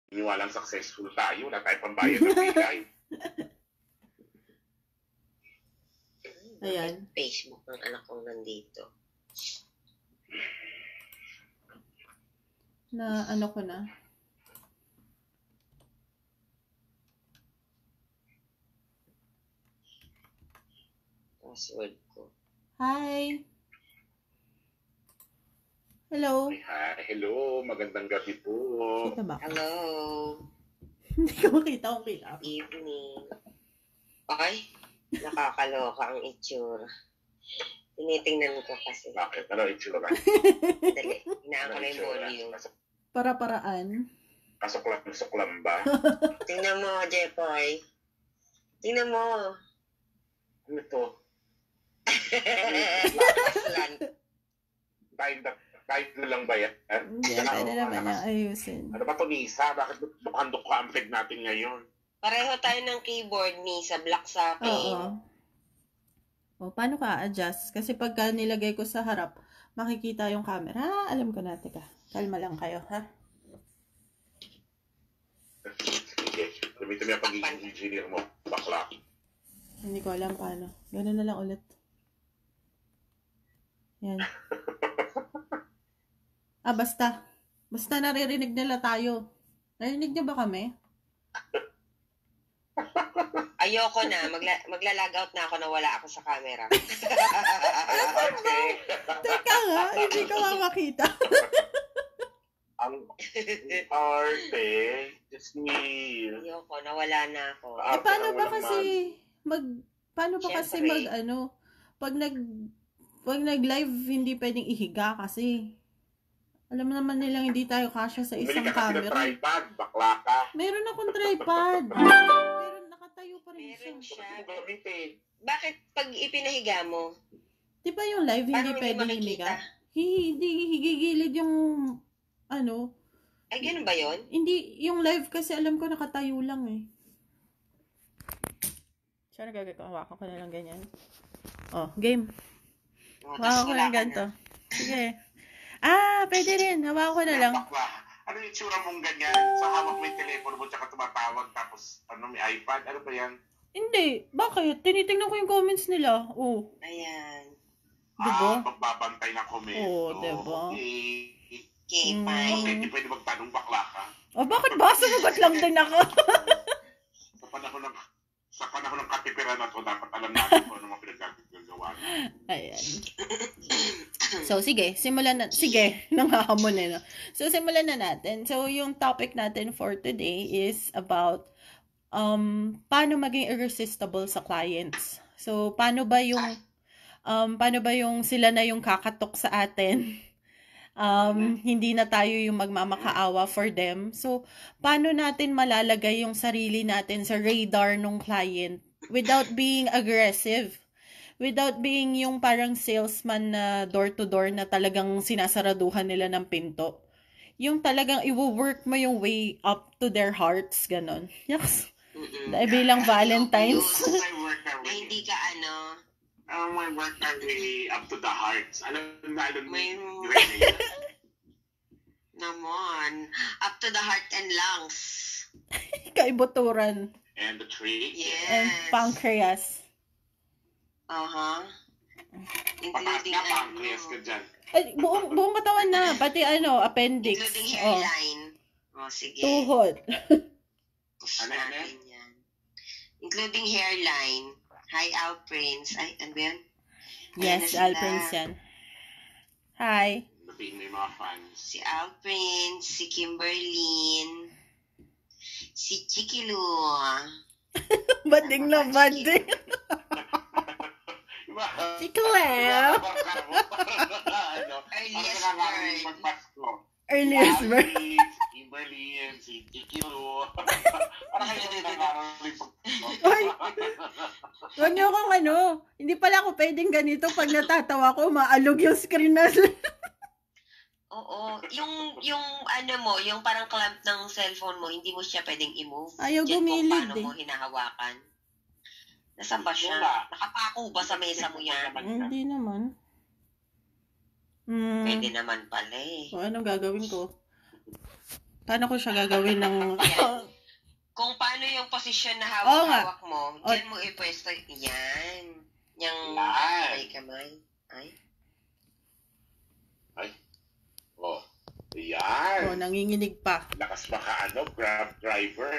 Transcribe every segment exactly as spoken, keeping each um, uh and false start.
Niwalang successful tayo, wala tayong pambayad ng bigay. Ayan. Facebook ng anak kong nandito. Na ano ko na. Password ko. Hi. Hello. Hi, hello, magandang gabi po. Kita ba? Hello. Hindi ko makita kung kilap. Evening. Ay, nakakaloka ang itsura. Tinitingnan ko kasi. Bakit? Ano itsura? Dali, hinaan ko na yung volume. Para-paraan. Kasuklam-suklam ba? Tingnan mo, Jepoy. Tingnan mo. Ano to? Lakaslan. Kahit lang ba yan? Hindi, pwede naman yung ayusin. Ano ba to, Nizza? Bakit bukandok ko ang peg natin ngayon? Pareho tayo ng keyboard ni sa black sa akin. Oo. O, paano ka adjust? Kasi pagka nilagay ko sa harap, makikita yung camera. Ha, alam ko na. Teka, kalma lang kayo, ha? Sige, gamitin mo yung pagiging engineer mo. Bakla. Hindi ko alam paano. Ganun na lang ulit. Yan. Ah, basta. Basta naririnig nila tayo. Narinig niyo ba kami? Ayoko na. Magla- magla-logout na ako na wala ako sa camera. Teka nga, hindi ko nga makita. Ang arte, just me. Ayoko, nawala na ako. Eh, paano ba kasi mag... Paano ba kasi Siyempre. mag, ano, pag nag... Pag nag-live, hindi pwedeng ihiga kasi. Alam mo naman nilang hindi tayo kasya sa isang Bumili ka kasi ng camera. tripod, bakla ka. Meron akong tripod. Pero nakatayo pa rin siya. Meron siya. Bakit mo gamitin? Bakit pag ipinahiga mo? Di ba yung live hindi Paano hindi pwedeng makikita? higa? Hindi higigilid yung ano. Ay, ganun ba yun? Hindi, yung live kasi alam ko nakatayo lang eh. Siya nagagawa ko na lang ganyan. Oh, game. Oh, Hawakan ko lang ganito. Sige. Ah, pwede rin. Hawakan ko na lang. Bakla. Ano yung itsura mong ganyan? Sa hawak mo yung telepono mo tsaka tumatawag tapos ano may iPad? Ano ba yan? Hindi. Bakit? Tinitingnan ko yung comments nila. Oh. Ayan. Diba? Ah, magbabantay ng komento. Oo, diba? Okay. Okay, Mm. fine. Okay, di pwede magtanong bakla ka. Oh, bakit ba? Sumagot lang din ako. Sa panahon ng sa panahon ng katipira na to, dapat alam natin kung ano mga pinagagawa. Ayan. So, sige. Simulan na. Sige. Nangahamon eh, no? So, simulan na natin. So, yung topic natin for today is about um, paano maging irresistible sa clients. So, paano ba yung um, paano ba yung sila na yung kakatok sa atin? Um, hindi na tayo yung magmamakaawa for them. So, paano natin malalagay yung sarili natin sa radar ng client without being aggressive? Without being yung parang salesman na door-to-door na talagang sinasaraduhan nila ng pinto. Yung talagang i-work mo yung way up to their hearts, ganon. Yes. Dahil bilang Valentine's. Na hindi ka ano, Oh, my work are way up to the hearts. Alam na, alam mo May- yung naman, up to the heart and lungs. Kaibuturan. and the tree. Yes. And pancreas. Uh-huh. Pataas Including na, ano, pancreas ka dyan. Ay, buong, buong katawan na. Pati ano, appendix. including Oh, hairline. Oh, sige. tuhod. Push Ano, ano? natin yan. Including hairline. Hi, Alprince. Ay, ano ba yan? Yes, Ayan na Alprince sila. yan. Hi. Natiin mo yung mga fans. Si Alprince, si Kimberlyn, si Chikilu. Bading na bading. Si Claire. Ano? Earliest Ano na nga bird. magpasko? Earliest bird. Si Kimberly, si Chikilu. Parang kayo yung nangarang pagpasko. Ay, huwag niyo akong ano. Hindi pala ako pwedeng ganito pag natatawa ko, maalog yung screen na. Oo. Yung, yung ano mo, yung parang clamp ng cellphone mo, hindi mo siya pwedeng i-move. Ayaw Diyan gumilid kung paano eh. mo hinahawakan. Nasaan ba siya? Wala. Nakapako ba sa mesa mo yan? Hindi naman. Hmm. Pwede naman pala eh. So, anong gagawin ko? Paano ko siya gagawin ng... Yan. Kung paano yung posisyon na Oo nga. hawak-hawak mo, O- dyan mo ipwesto. Yan. Yung Yan. ay kamay. Ay. Ay. Oh. Yan. oh, nanginginig pa. Lakas baka ano, grab driver.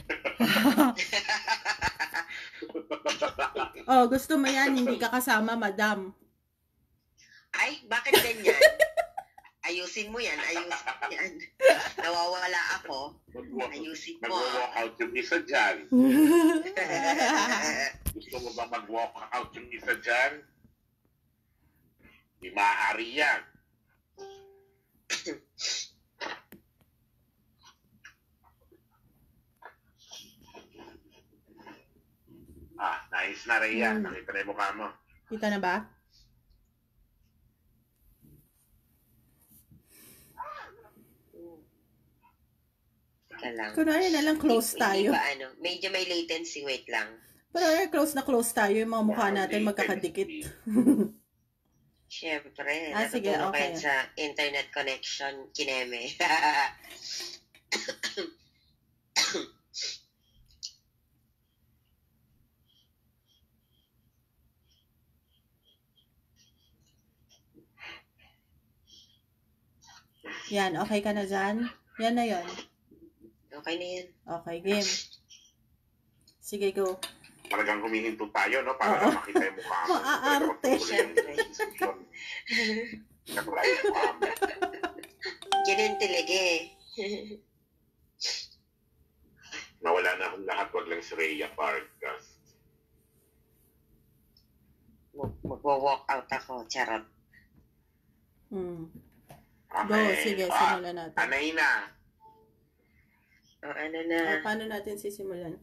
Oh, gusto mo yan, hindi ka kasama, madam. Ay, bakit ganyan? Ayusin mo yan, ayusin mo yan. Nawawala ako. Mag-walk, Ayusin mo. mag-walk out yung isa dyan. Gusto mo ba mag-walk out yung isa dyan? Di maaari yan. Ah, nice na rin yan. Hmm. Nakita na yung mukha mo. Kita na ba? Teka lang. Kunwari na lang close Hindi- tayo. Hindi ba ano? Medyo may latency. Wait lang. Pero close na close tayo, yung mga mukha natin magkakadikit. Siyempre. Ah, sige, natutunan ko okay. yan sa internet connection. Kineme. Yan, okay ka na dyan? Yan na yon. Okay na yan. Okay, game. Sige, go. Talagang humihinto tayo, no? Para Oo. lang makita yung mukha mo. Maaarte. Siyempre. Ganun talaga eh. Nawala na akong lahat, wag lang si Rhea Vargas. Mag- Magwa-walk out ako. Charot. Hmm. Okay. Go, sige, Ah, simulan natin. Anay na. O ano O, na. paano natin sisimulan?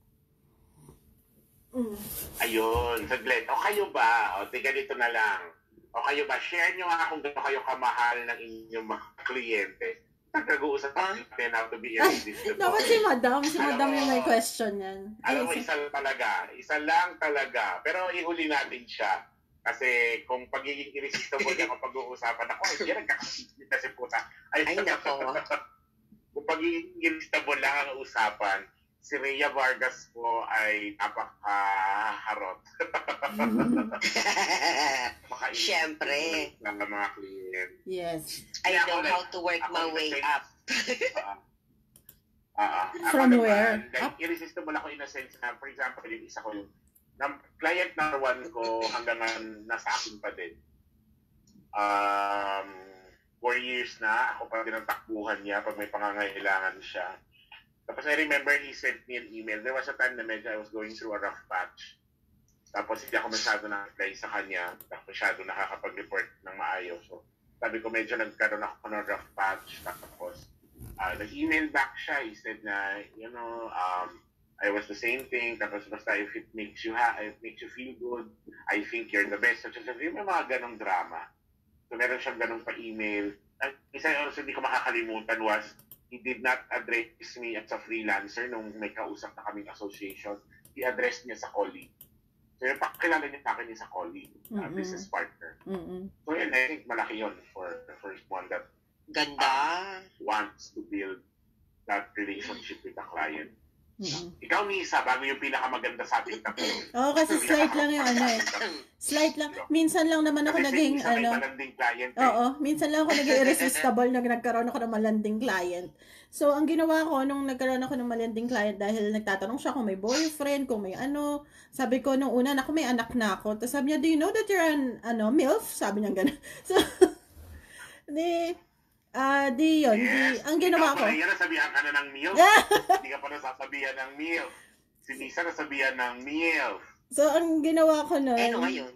Mm. Ayun, saglit. O kayo ba? O, tiga dito na lang. O kayo ba? Share nyo nga kung gano'n kayo kamahal ng inyong mga kliyente. Nag-uusap Ah? natin how to be irresistible. Dapat si madam. Si Alam madam mo, yung may question yan. Alam mo, Ay, si- isa lang talaga. Isa lang talaga. Pero ihuli natin siya. Kasi kung pagiging irresistible na kung pag-uusapan ako, ay, yan, nagkakasipit kasi puta. Ay, Ay, nako. Kung pagiging irresistible lang ang usapan, si Rhea Vargas po ay napaka-harot. Makaisip Siyempre. ng mga kliyente. yes. I Kaya know ako how nag- to work ako my nag- way up. Ah, ah. Ako From naman, where? Like, Up? irresistible ako in a sense na, for example, yung isa ko yung na, client number one ko hanggang ngayon nasa akin pa din. Um, four years na, ako pa din ang takbuhan niya pag may pangangailangan siya. Tapos I remember he sent me an email. There was a time na medyo I was going through a rough patch. Tapos hindi ako masyado na-apply sa kanya. Hindi ako masyado nakakapag-report ng maayos. So, sabi ko medyo nagkaroon ako ng rough patch. Tapos uh, nag-email back siya. He said na, you know, um, I was the same thing. Tapos basta if it makes you ha if it makes you feel good, I think you're the best. So, so, so may mga ganong drama. So, meron siyang ganong pa-email. At isa also hindi ko makakalimutan was, he did not address me as a freelancer nung may kausap na kaming association. He addressed niya sa colleague. So, yung pakilala niya sa akin niya sa colleague, uh, Mm-mm. business partner. Mm-mm. So, yun, I think malaki yun for the first one that Ganda. wants to build that relationship with the client. Mm-mm. Ikaw, Nizza, bago yung pinakamaganda sa ating tatlo. Oo, kasi slight lang yung ano eh. Slight lang. Minsan lang naman ako Kasi si naging Nizza may ano. malanding client. eh. Oo, minsan lang ako naging irresistible nag nagkaroon ako ng malanding client. So, ang ginawa ko nung nagkaroon ako ng malanding client dahil nagtatanong siya kung may boyfriend, kung may ano. Sabi ko nung una, naku, may anak na ako. Tapos sabi niya, do you know that you're an, ano, MILF? Sabi niya gano'n. So, di, ah, di yun. Di, ang ginawa ko. Ikaw, Rhea, nasabihan ka na ng meal. Hindi ka pa nasasabihan ng meal. Si Nizza nasabihan ng meal. So, ang ginawa ko nun. Eh, ano ngayon?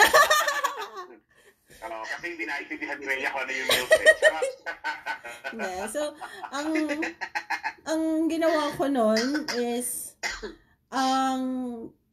Uh, kasi hindi naintindihan ni Rhea kung ano yung meal. Eh. Charot. Yeah, so, ang, ang ginawa ko nun is, ang,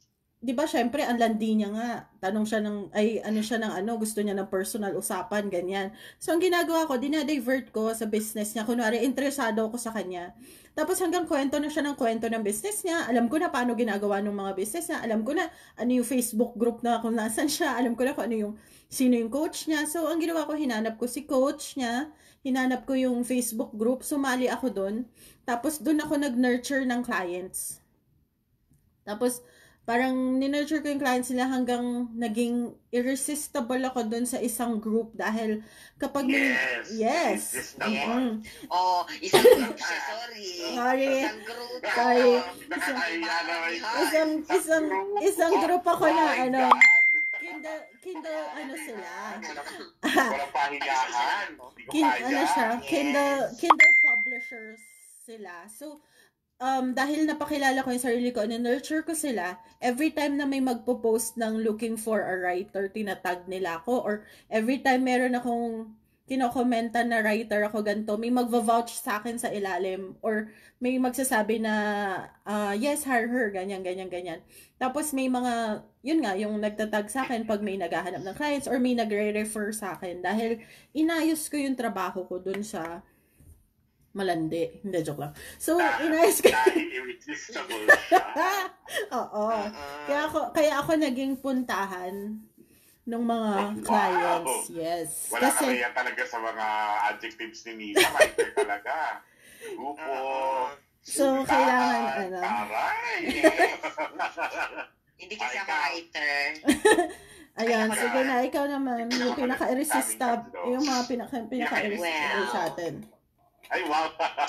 'di ba syempre ang landi niya nga. Tanong siya ng ay ano siya ng ano, gusto niya ng personal usapan ganyan. So ang ginagawa ko, dinadivert ko sa business niya. Kunwari interesado ako sa kanya. Tapos hanggang kwento na siya ng kwento ng business niya. Alam ko na paano ginagawa ng mga business niya. Alam ko na ano yung Facebook group na kung nasan siya. Alam ko na kung ano yung sino yung coach niya. So ang ginawa ko, hinanap ko si coach niya. Hinanap ko yung Facebook group. Sumali ako doon. Tapos doon ako nag-nurture ng clients. Tapos parang ninurture ko yung clients nila hanggang naging irresistible ako dun sa isang group dahil kapag may... Yes! Yes! Irresistible. Oh, isang group siya, sorry. Sorry. Isang group. Sorry. Isang, Isang, isang, isang group ako na ano, Kindle, Kindle, ano sila? Walang pahigahan. Kin, ano siya? Kindle, Kindle publishers sila. So, Um, dahil napakilala ko yung sarili ko, nurture ko sila, every time na may magpo-post ng looking for a writer, tinatag nila ako, or every time meron akong kinokomenta na writer ako ganito, may magva-vouch sa akin sa ilalim, or may magsasabi na, uh, yes, hire her, ganyan, ganyan, ganyan. Tapos may mga, yun nga, yung nagtatag sa akin pag may naghahanap ng clients, or may nagre-refer sa akin, dahil inayos ko yung trabaho ko dun sa malandi. Hindi, joke lang. So, inayos ko. Dahil irresistible siya. Oo. Kaya ako, kaya ako naging puntahan ng mga Wow. clients. Yes. Wala Kasi, ka kaya talaga sa mga adjectives ni Nizza. Writer talaga. Grupo. so, sultan, kailangan, ano. Taray. Hindi kasi Ay, ako ikaw. writer. Ayan, Ay, sige na, ikaw naman, yung pinaka-irresistible, yung mga pinaka, pinaka-irresistible Well. sa atin. Ay, wow.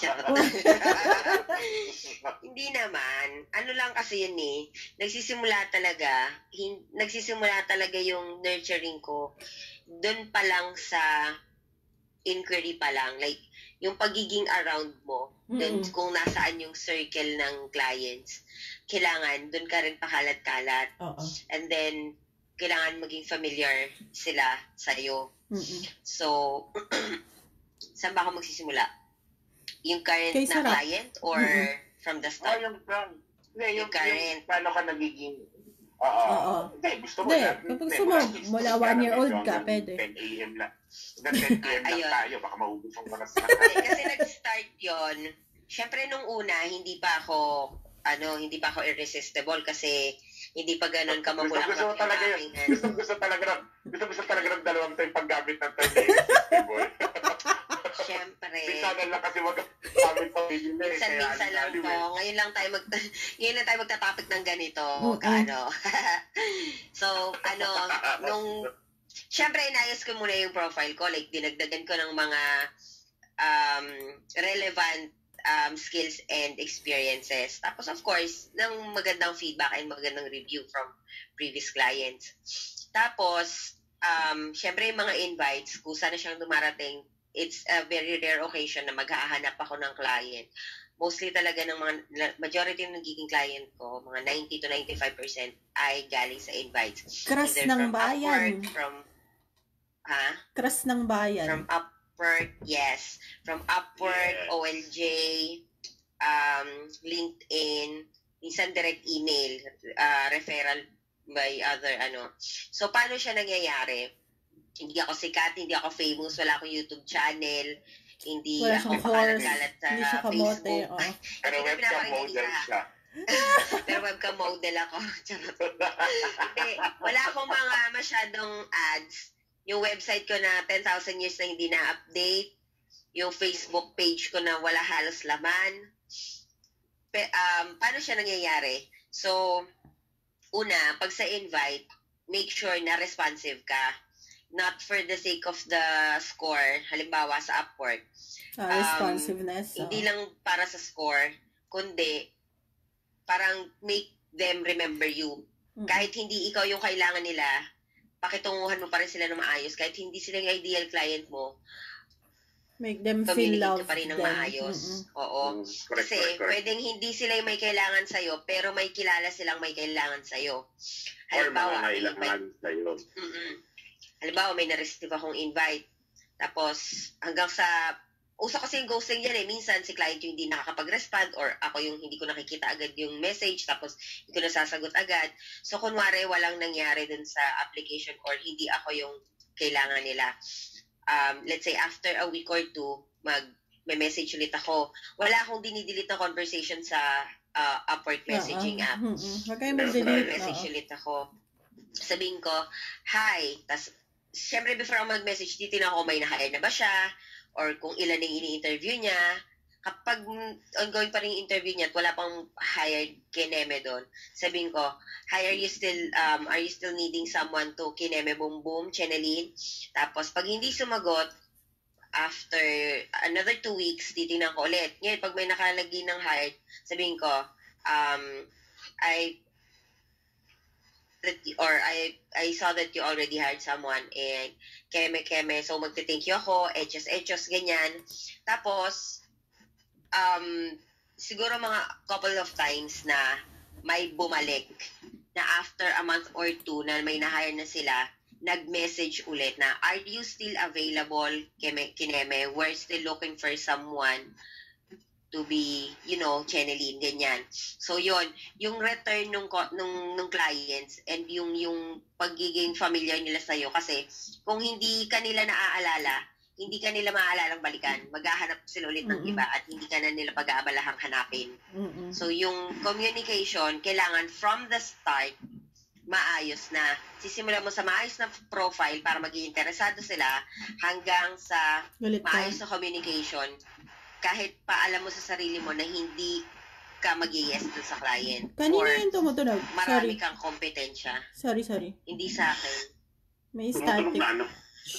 Hindi naman. Ano lang kasi yun eh. Nagsisimula talaga, hin, nagsisimula talaga yung nurturing ko. Doon pa lang sa inquiry pa lang. Like, yung pagiging around mo, dun, Mm-mm. kung nasaan yung circle ng clients, kailangan, doon ka rin pakalat-kalat. Oo. And then, kailangan maging familiar sila sa'yo. Mm-mm. So, saan ba ako magsisimula? Yung current Kay na sarap. client or Mm-mm. from the Oh, start? yung, yung, yung, yung, Current. yung, paano ka nagiging, oo. Oo. Hindi, gusto mo Hindi, na. kapag gusto mo, mula one year old ka, pwede. ten a.m. lang. Hanggang ten p.m. lang Ayun. tayo. Baka maubos yung mga sa Eh, kasi nag-start yon. Siyempre, nung una, hindi pa ako, ano, hindi pa ako irresistible kasi hindi pa ganun ka Gusto, mabulak gusto na talaga yun. pinakakingan. Gusto, gusto talaga ng, gusto, gusto talaga ng dalawang tayo paggamit ng term irresistible. Siyempre. Minsan lang kasi mag-gamit pa rin eh. Minsan-minsan lang to. Ngayon lang tayo mag ngayon lang tayo magta-topic ng ganito. Mm-mm. Ano. So, ano, nung siyempre inayos ko muna yung profile ko, like dinagdagan ko ng mga um, relevant um, skills and experiences. Tapos of course, ng magandang feedback and magandang review from previous clients. Tapos, um, siyempre yung mga invites, kung saan na siyang dumarating, it's a very rare occasion na maghahanap ako ng client. Mostly talaga ng mga, majority ng nagiging client ko, mga ninety to ninety-five percent ay galing sa invites. Crush Either ng from bayan. Upwork, from, ha? Crush ng bayan. From Upwork, yes. From Upwork, Yes. O L J, um, LinkedIn, minsan direct email, uh, referral by other, ano. So, paano siya nangyayari? Hindi ako sikat, hindi ako famous, wala akong YouTube channel, hindi Wala ako siyang course, makalat sa hindi siya kamote. Facebook. Oo. Pero Hindi webcam pinapakinggan model isa. siya. Pero webcam model ako. Charot. Hindi, wala akong mga masyadong ads. Yung website ko na ten thousand years na hindi na-update. Yung Facebook page ko na wala halos laman. Pe, um, paano siya nangyayari? So, una, pag sa invite, make sure na responsive ka. Not for the sake of the score, halimbawa sa Upwork. Ah, responsiveness. Um, oo. hindi lang para sa score, kundi parang make them remember you. Mm. Kahit hindi ikaw yung kailangan nila, pakitunguhan mo pa rin sila ng maayos. Kahit hindi sila yung ideal client mo, Make them feel communicate loved. ka pa rin ng then. maayos. Mm-mm. Oo. Mm, correct, Kasi correct, correct. pwedeng hindi sila yung may kailangan sa'yo, pero may kilala silang may kailangan sa'yo. Or mga Halimbawa, kailangan sa'yo. mm Halimbawa, may na-receive akong invite. Tapos, hanggang sa uso kasi yung ghosting yan eh. Minsan si client yung hindi nakakapag-respond or ako yung hindi ko nakikita agad yung message tapos hindi ko nasasagot agad. So, kunwari, walang nangyari dun sa application or hindi ako yung kailangan nila. Um, let's say, after a week or two, mag may message ulit ako. Wala akong dinidelete na conversation sa uh, Upwork messaging app. Uh, uh, Huwag kayo mag-delete. Message Uh, ulit ako. Sabihin ko, hi. Tapos, syempre before ako mag-message, titignan ako may na-hire na ba siya or kung ilan yung ini-interview niya. Kapag ongoing pa rin yung interview niya at wala pang hired kineme doon, sabihin ko, hi, are you still, um, are you still needing someone to kineme boom boom, Chenelin? Tapos, pag hindi sumagot, after another two weeks, titignan ko ulit. Ngayon, pag may nakalagay ng hired, sabihin ko, um, I, that, or I, I saw that you already hired someone and keme-keme, so magte-thank you ako, etchos-etchos, ganyan. Tapos, um, siguro mga couple of times na may bumalik na after a month or two na may na-hire na sila, nag-message ulit na, are you still available, keme, kineme? We're still looking for someone to be, you know, Chenelin, ganyan. So, yon yung return nung, nung, nung clients and yung, yung pagiging familiar nila sa'yo. Kasi, kung hindi ka nila naaalala, hindi ka nila maaalalang balikan, maghahanap sila ulit ng Mm-mm. iba at hindi ka na nila pag-aabalahang hanapin. mm-mm. So, yung communication, kailangan from the start, maayos na. Sisimula mo sa maayos na profile para maging interesado sila hanggang sa Galit ka. maayos na communication kahit paalam mo sa sarili mo na hindi ka mag-yes dun sa client. Kanina or yung tumutunog. marami Sorry. kang kompetensya. Sorry, sorry. Hindi sa akin. May Tumutulog static. na ano.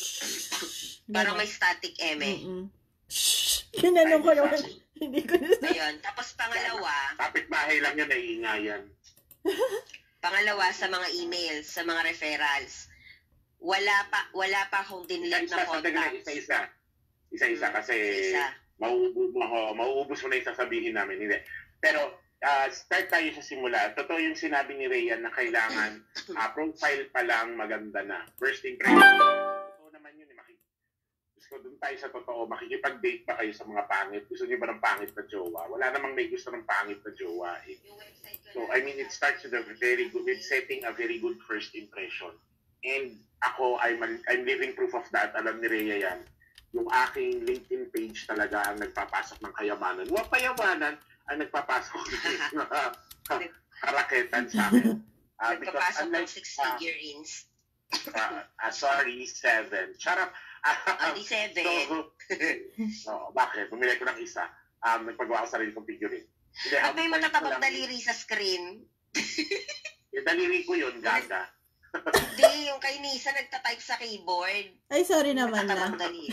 Parang may static eme. Mm-mm. Shhh! Ginanong ko naman. Hindi ko na Ayun. Tapos pangalawa, Kapit-bahay lang yun, naiingayan. pangalawa sa mga emails, sa mga referrals, wala pa wala pa akong dinelete na Isa-isa, sandali lang, contacts. isa-isa. Isa-isa kasi Isa. mauubos mo ako, mauubos mo na yung sasabihin namin. Hindi. Pero, ah, start tayo sa simula. Totoo yung sinabi ni Rhea na kailangan ah, profile pa lang maganda na. First impression. Totoo naman yun. Eh, makik- Gusto doon tayo sa totoo. Makikipag-date ba kayo sa mga pangit? Gusto niyo ba ng pangit na jowa? Wala namang may gusto ng pangit na jowa. Eh. Yung website ko So, na- I mean, it starts with a very good, with setting a very good first impression. And ako, I'm, I'm living proof of that. Alam ni Rhea yan. Yung aking LinkedIn page talaga ang nagpapasok ng kayamanan. Huwag payamanan ang nagpapasok ng karaketan sa akin. Uh, because Nagkapasok ng unlike, six-figure ins. uh, uh, sorry, seven. Shut up. Only seven. So, oh, bakit? Bumili ko ng isa. Um, nagpagawa ko sarili kong figurine. Hindi, At ang may point ko matatabang lang- daliri sa screen. Yung daliri ko yun, gaga. Hindi, yung kay Nizza nagtatype sa keyboard. Ay, sorry naman Matatabang na. daliri.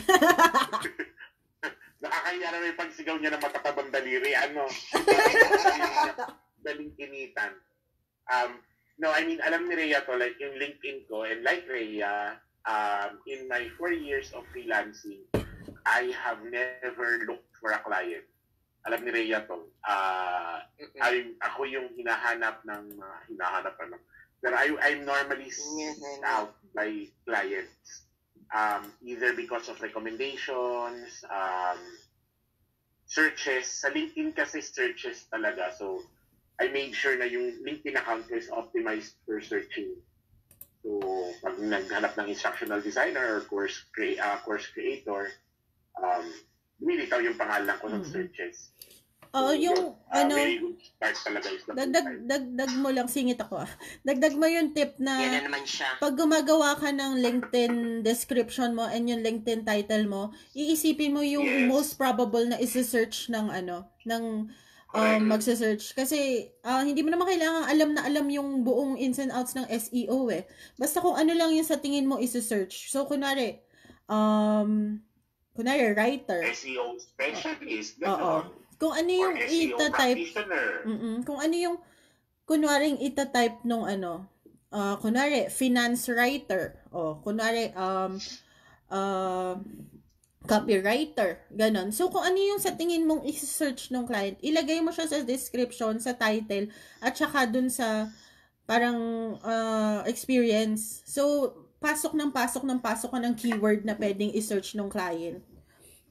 Nakakaya na may pagsigaw niya ng matatabang daliri. Ano? Daling kinitan. Um, no, I mean, alam ni Rhea to, like yung LinkedIn ko, and like Rhea, um, in my four years of freelancing, I have never looked for a client. Alam ni Rhea to. Uh, I'm, ako yung hinahanap ng, uh, hinahanap ano. Pero I, I'm normally sought out by clients. Um, either because of recommendations, um, searches. Sa LinkedIn kasi searches talaga. So, I made sure na yung LinkedIn account ko is optimized for searching. So, pag naghanap ng instructional designer or course, crea- uh, course creator, um, lumilitaw yung pangalan ko ng Mm. searches. Oo, So, yung, yun, uh, ano, very good start talaga is the dagdag, profile. dagdag mo lang, singit ako ah. Dagdag mo yung tip Yan na na naman siya. pag gumagawa ka ng LinkedIn description mo and yung LinkedIn title mo, iisipin mo yung Yes. most probable na isi-search ng ano, ng um, Correct. magse-search. Kasi ah, hindi mo naman kailangan alam na alam yung buong ins and outs ng S E O eh. Basta kung ano lang yung sa tingin mo isi-search. So, kunwari, um, kunwari, writer. S E O specialist, Oo. gano'n. Kung ano Or yung S E O ita-type, practitioner. mm kung ano yung, kunwaring ita-type nung ano, ah kunwari, finance writer, o kunwari, um, uh, copywriter, ganon. So, kung ano yung sa tingin mong i-search ng client, ilagay mo siya sa description, sa title, at saka dun sa parang ah, experience. So, pasok ng pasok ng pasok ka ng keyword na pwedeng i-search ng client.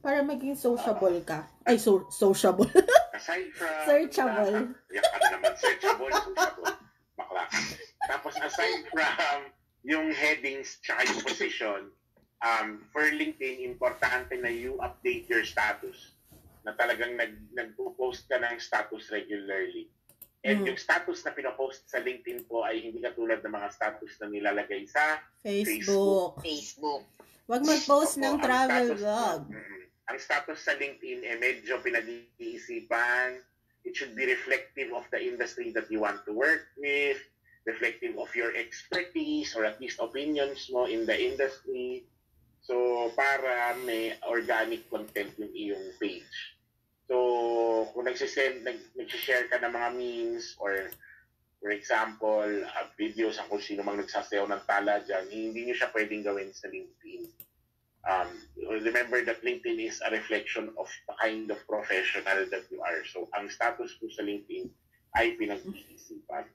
para maging sociable ka. Ay, so, sociable. Aside from... Searchable. Uh, yan ka na naman, searchable, sociable. Bakla. Tapos aside from yung headings tsaka yung position, um, for LinkedIn, importante na you update your status. Na talagang nag, nag-post ka ng status regularly. And mm. yung status na pinopost sa LinkedIn po ay hindi katulad ng mga status na nilalagay sa Facebook. Facebook. Facebook. Wag mag-post ng travel status, vlog. Mm, ang status sa LinkedIn eh medyo pinag-iisipan. It should be reflective of the industry that you want to work with, reflective of your expertise or at least opinions mo in the industry. So, para may organic content yung iyong page. So, kung nagsisend, nag, nagsishare ka ng mga memes or for example, uh, videos ang kung sino mang nagsasayaw ng tala dyan, hindi nyo siya pwedeng gawin sa LinkedIn. Um, remember that LinkedIn is a reflection of the kind of professional that you are. So, ang status ko sa LinkedIn ay pinag-iisipan.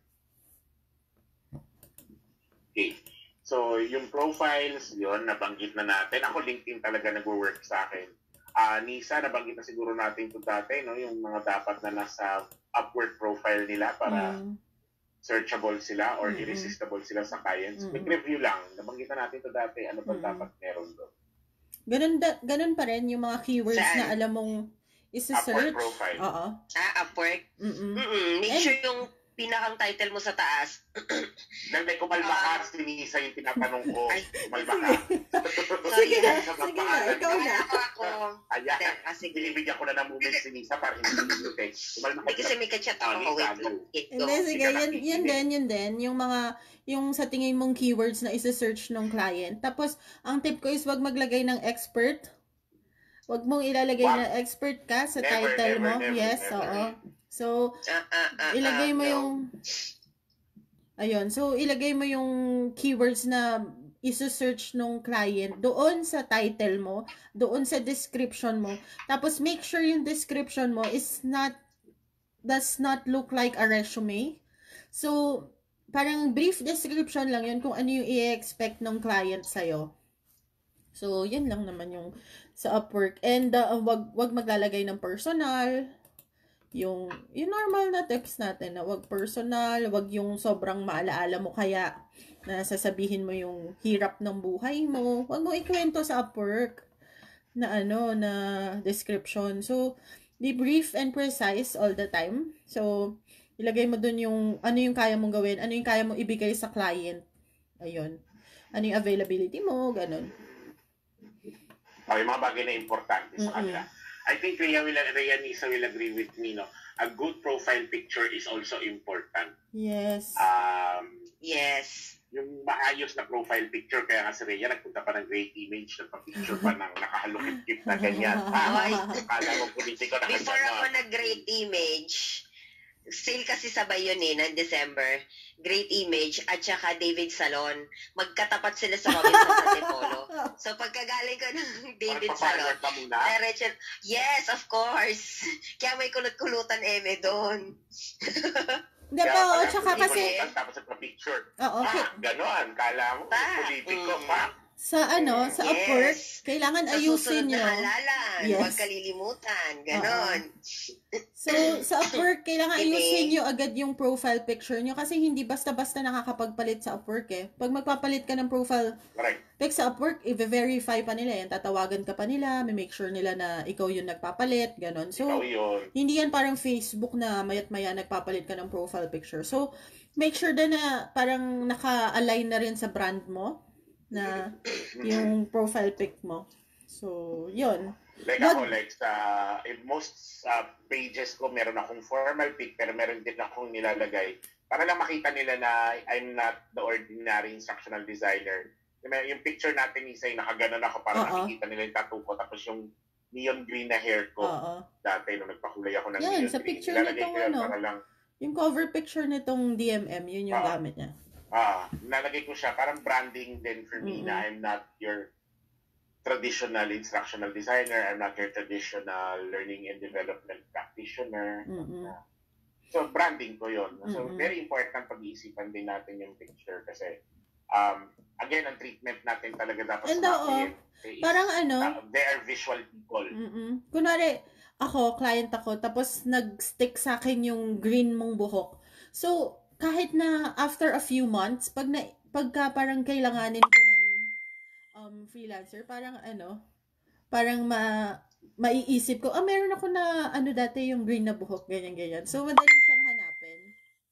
Okay. So, yung profiles, yun, nabanggit na natin. Ako, LinkedIn talaga nag-work sa akin. Uh, Nizza, nabanggit na siguro natin ito dati, no? Yung mga dapat na nasa Upwork profile nila para mm. searchable sila or mm-hmm. irresistible sila sa clients. Mm-hmm. Mag-review lang. Nabanggit na natin ito dati. Ano ba mm-hmm. dapat meron doon? Ganun, da, ganun pa rin yung mga keywords Saan? na alam mong isa-search. Upwork profile. Oo. Ah, Upwork? Mm-mm. Mm-mm. Make And, sure yung pinakang title mo sa taas. Nang may kumalma ka, uh, si Nizza yung tinatanong ko. Kumalma ka. So, sige na, sige na, ikaw na. Ako. Ayan, kasi binibigyan ko na ng moment si Nizza para hindi mo text. Kumalma ka. Kasi may kachat ako. Wait lang. Hindi, sige, yun, yun din, yun din. Yung mga, yung sa tingin mong keywords na isa-search ng client. Tapos, ang tip ko is wag maglagay ng expert. Wag mong ilalagay wow. na expert ka sa never, title never, mo. Never, yes, never, oo. So, uh, uh, uh, ilagay mo uh, no. yung ayun, so ilagay mo yung keywords na isa-search nung client doon sa title mo, doon sa description mo. Tapos make sure yung description mo is not does not look like a resume. So, parang brief description lang yun kung ano yung i-expect ng client sa'yo. So, yun lang naman yung sa Upwork. And uh, wag wag maglalagay ng personal. Yung, yung normal na text natin na wag personal, wag yung sobrang maalaala mo kaya na sasabihin mo yung hirap ng buhay mo. Wag mo ikwento sa Upwork na ano, na description. So, be brief and precise all the time. So, ilagay mo dun yung ano yung kaya mong gawin, ano yung kaya mong ibigay sa client. Ayun. Ano yung availability mo, ganun. O, yung mga bagay na importante sa kanila. Mm-hmm. I think Rhea, will, Rhea Nizza will agree with me, no? A good profile picture is also important. Yes. Um, yes. Yung maayos na profile picture, kaya nga si Rhea nagpunta pa ng great image, nagpa-picture pa ng nakahalukit-kit na ganyan. Ah, kala mo politiko na Before ako nag-great image, sale kasi sabay yun eh, ng December. Great Image at saka David Salon. Magkatapat sila sa Robinson Antipolo. So pagkagaling ko ng David Salon, diretso, yes, of course. Kaya may kulot-kulutan eme doon. Hindi pa, o, tsaka kasi... Tapos sa picture. Oo, okay. Ah, gano'n. Kala mo, politiko mm. pa. Sa ano, sa yes. Upwork, kailangan sa ayusin nyo. Sa halalan, yes. Huwag kalilimutan, ganon. Uh-huh. So, sa Upwork, kailangan ayusin nyo agad yung profile picture nyo kasi hindi basta-basta nakakapagpalit sa Upwork eh. Pag magpapalit ka ng profile right. pic sa Upwork, i-verify pa nila yan. Tatawagan ka pa nila, may make sure nila na ikaw yung nagpapalit, ganon. So, hindi yan parang Facebook na mayat-maya nagpapalit ka ng profile picture. So, make sure din na parang naka-align na rin sa brand mo na yung profile pic mo. So, yun. Like But, ako, like sa in most uh, pages ko, meron akong formal pic, pero meron din akong nilalagay para lang makita nila na I'm not the ordinary instructional designer. Yung, yung picture natin isa, nakaganon ako para uh-oh. Makikita nila yung tattoo ko, tapos yung neon green na hair ko. Uh-oh. Dati, nung nagpakulay ako ng yan, neon sa green. picture nitong ano, para lang, yung cover picture nitong D M M, yun yung uh, gamit niya. Ah, nalagay ko siya parang branding din for me mm-hmm. na I'm not your traditional instructional designer, I'm not your traditional learning and development practitioner. Mm-hmm. Uh, so branding ko 'yon. So mm-hmm. very important pag-iisipan din natin yung picture kasi um, again, ang treatment natin talaga dapat And sa mga oo, kliyente is, parang ano, uh, they are visual people. mm kunwari, ako, client ako, tapos nag-stick sa akin yung green mong buhok. So, kahit na after a few months, pag na, pagka parang kailanganin ko ng um, freelancer, parang ano, parang ma maiisip ko, ah, meron ako na ano dati yung green na buhok, ganyan-ganyan. So, madali siyang hanapin.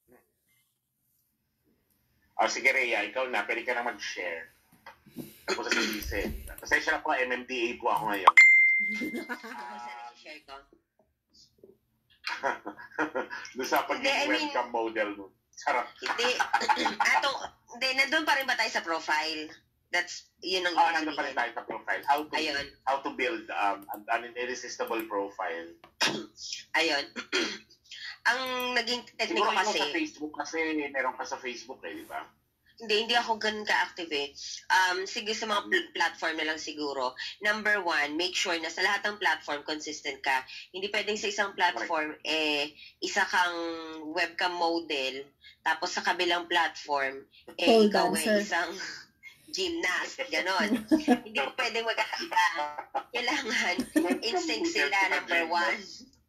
Oh, sige, Rhea, ikaw na, pwede ka na mag-share. Ako sa sisisi. Pasensya na po, M M D A po ako ngayon. Sana i-share ko. Doon sa pagiging Hindi, I mean- webcam model mo. Sarap. Hindi, ato, hindi, nandun pa rin ba tayo sa profile? That's, yun ang Ah, ibig nandun pa rin sabihin. tayo sa profile. How to, Ayun. how to build um, an, an irresistible profile. Ayun. Ang naging technique Siguro ko ikaw kasi, sa Facebook kasi meron ka sa Facebook eh, di ba? hindi, hindi ako ganun ka-active eh. Um, sige, sa mga pl- platform na lang siguro. Number one, make sure na sa lahat ng platform, consistent ka. Hindi pwedeng sa isang platform, eh, isa kang webcam model, tapos sa kabilang platform, eh, Pole ikaw dancer. eh, isang gymnast, ganon. Hindi ko pwedeng magkakaiba. Kailangan, instinct sila, number one.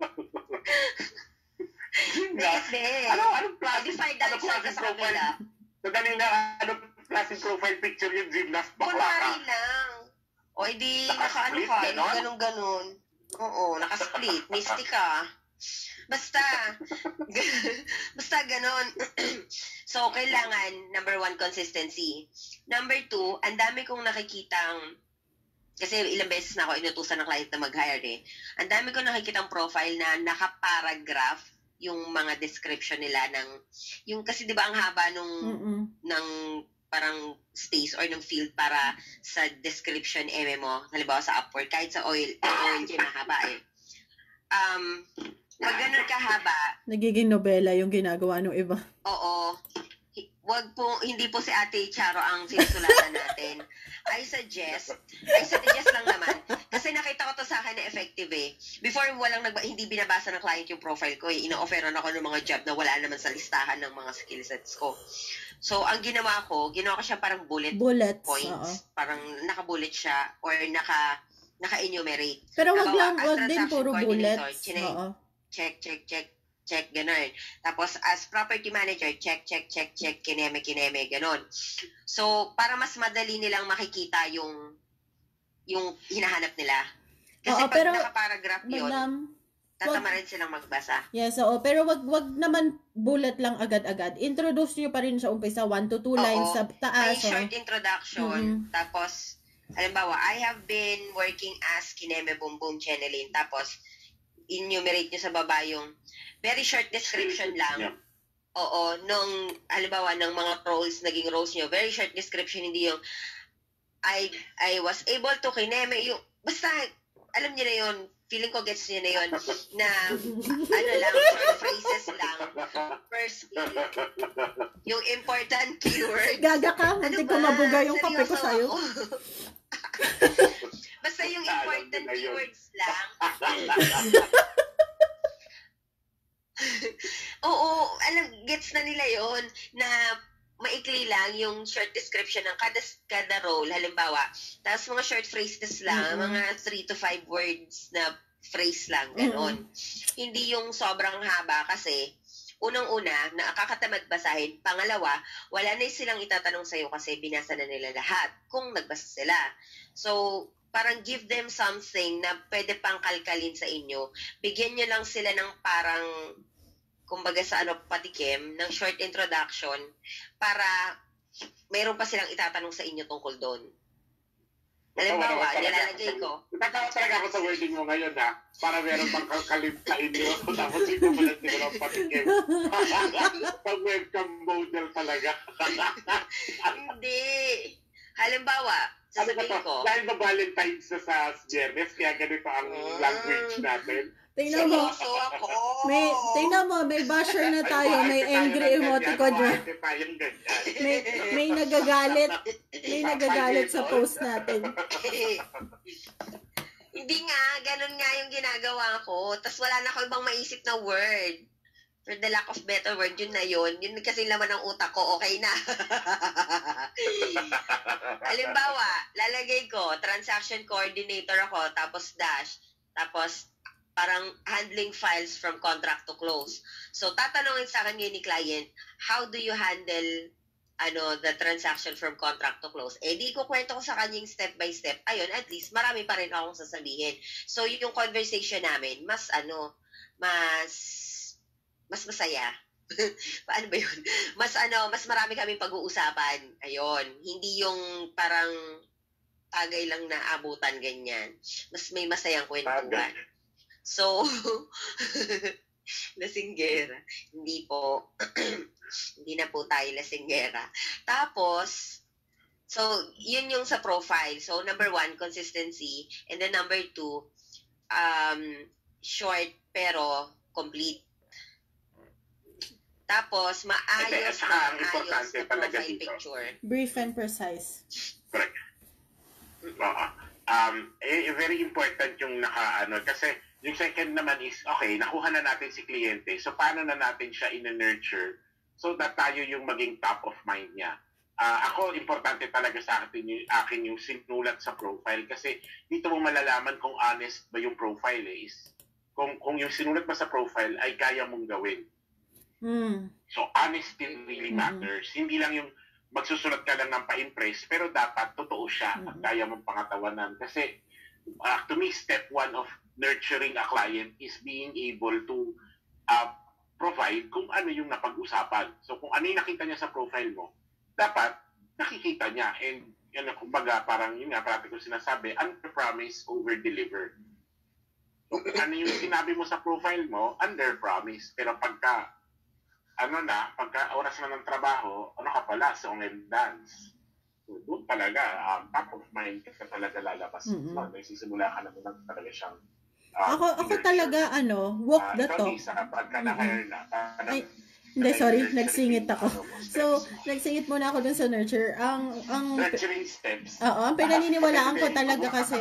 Hindi, hindi. Ano, anong Eh, klaseng, di five ano dancer ka klaseng sa profile? kabila. Madali na, anong klaseng profile picture yung gymnast? Bakla ka. Kunwari lang. O, edi, naka ano Naka-split, ka, ganon? yung ganun-ganon. Oo, naka-split. Misty ka. Basta, basta ganon. So, kailangan, number one, consistency. Number two, ang dami kong nakikitang, kasi ilang beses na ako inutusan ng client na mag-hire eh. Ang dami kong nakikitang profile na naka-paragraph yung mga description nila ng, yung kasi di ba ang haba nung, Mm-mm. ng parang space or ng field para sa description eme mo, halimbawa sa Upwork, kahit sa oil, O L J mahaba eh. Um, pag ganun kahaba, Nagiging nobela yung ginagawa ng iba. oo, hi- wag po, hindi po si Ate Charo ang sinusulatan natin. I suggest, I suggest lang naman, kasi nakita ko to sa akin na effective eh. Before, walang nagba, hindi binabasa ng client yung profile ko eh. Ina-offeran ako ng mga job na wala naman sa listahan ng mga skill sets ko. So, ang ginawa ko, ginawa ko siya parang bullet Bullets. points. Oo. Parang naka-bullet siya or naka naka-enumerate. Pero wag Halimbawa, lang, as wag din transaction puro coordinator, bullets. chine- Oo. check, check, check, check, ganun. Tapos, as property manager, check, check, check, check, kineme, kineme, ganun. So, para mas madali nilang makikita yung yung hinahanap nila. Kasi Oo, pag pero, nakaparagraph yun, Madam, tatama rin silang magbasa. yes, oo. Pero wag wag naman bullet lang agad-agad. Introduce nyo pa rin sa umpisa, one to two Oo. lines sa May taas. oo. short introduction, Mm-mm. tapos, halimbawa, I have been working as Kineme Boom Boom Channeling, tapos, enumerate nyo sa baba yung very short description lang. Yeah. Oo, nung, halimbawa, ng mga roles, naging roles nyo, very short description, hindi yung, I I was able to kineme, yung, basta, alam niyo na yun, feeling ko gets niyo na yun, na, ano lang, short phrases lang, first skill, yung important keyword. Gaga ka, muntik ko mabuga yung kape ko Seryoso sa'yo. ako. Basta yung important Alam ko na yun. keywords lang. Oo, alam, gets na nila yon na maikli lang yung short description ng kada, kada role, halimbawa. Tapos mga short phrases lang, Mm-mm. mga three to five words na phrase lang, ganon. Hindi yung sobrang haba kasi, unang-una, nakakatamad basahin. Pangalawa, wala na silang itatanong sa'yo kasi binasa na nila lahat kung nagbasa sila. So, parang give them something na pwede pang kalkalin sa inyo. Bigyan nyo lang sila ng parang, kumbaga sa ano, patikim, ng short introduction para mayroon pa silang itatanong sa inyo tungkol doon. Halimbawa, nilalagay ko. Natawa talaga ako sa wording mo ngayon ha. Para meron pang kalkalin sa inyo. Tapos hindi mo lang siguro ang patikim. Pag webcam model talaga. Hindi. Halimbawa, Ano ba sasabihin to? ko, Dahil ba Valentine's na sa Biyernes, kaya ganito ang Ah. language natin. Tingnan mo, seryoso ako. may, tingnan mo, may basher na tayo, may angry emoticon na. May, may nagagalit, may nagagalit sa post natin. Hindi nga, ganun nga yung ginagawa ko. Tapos wala na ako ibang maisip na word. for the lack of better word, yun na yun. Yun kasi laman ng utak ko, okay na. Halimbawa, lalagay ko, transaction coordinator ako, tapos dash, tapos parang handling files from contract to close. So, tatanungin sa akin ngayon ni client, how do you handle ano the transaction from contract to close? Eh, di ko kwento ko sa kanyang step by step. Ayun, at least, marami pa rin akong sasabihin. So, yung conversation namin, mas ano, mas, mas masaya. Paano ba yun? Mas ano, mas marami kami pag-uusapan. Ayun, hindi yung parang tagay lang na abutan ganyan. Mas may masayang kwentuhan. So, lasinggera. Hindi po. Hindi na po tayo lasinggera. Tapos, so, yun yung sa profile. So, number one, consistency. And then number two, um, short pero complete. Tapos, maayos na maayos na profile picture. Brief and precise. Correct. Uh, um, eh, very important yung naka, ano, kasi yung second naman is, okay, nakuha na natin si kliyente. So, paano na natin siya in-nurture so that tayo yung maging top of mind niya. Uh, ako, importante talaga sa akin yung, akin yung sinulat sa profile kasi dito mo malalaman kung honest ba yung profile eh, is kung, kung yung sinulat mo sa profile ay kaya mong gawin. Mm. So, honesty really matters. Mm-hmm. Hindi lang yung magsusulat ka lang ng pa-impress, pero dapat totoo siya mm-hmm. at kaya mong pangatawanan. Kasi, uh, to me, step one of nurturing a client is being able to uh, provide kung ano yung napag-usapan. So, kung ano yung nakita niya sa profile mo, dapat nakikita niya. And, yun, kumbaga, parang yun nga, parati ko sinasabi, under-promise, over-deliver. So, kung ano yung sinabi mo sa profile mo, under-promise. Pero pagka, ano na, pagka oras na ng trabaho, ano ka pala, song and dance. So, doon talaga, um, top of mind ka talaga lalabas. Mm-hmm. So, nagsisimula ka na doon talaga siyang Uh, ako ako talaga ano, walk the talk. Mm-hmm. Ay, hindi, sorry, nagsingit ako. So, nagsingit muna ako dun sa nurture. Ang ang nurturing steps. Oo, ang pinaniniwalaan ko talaga kasi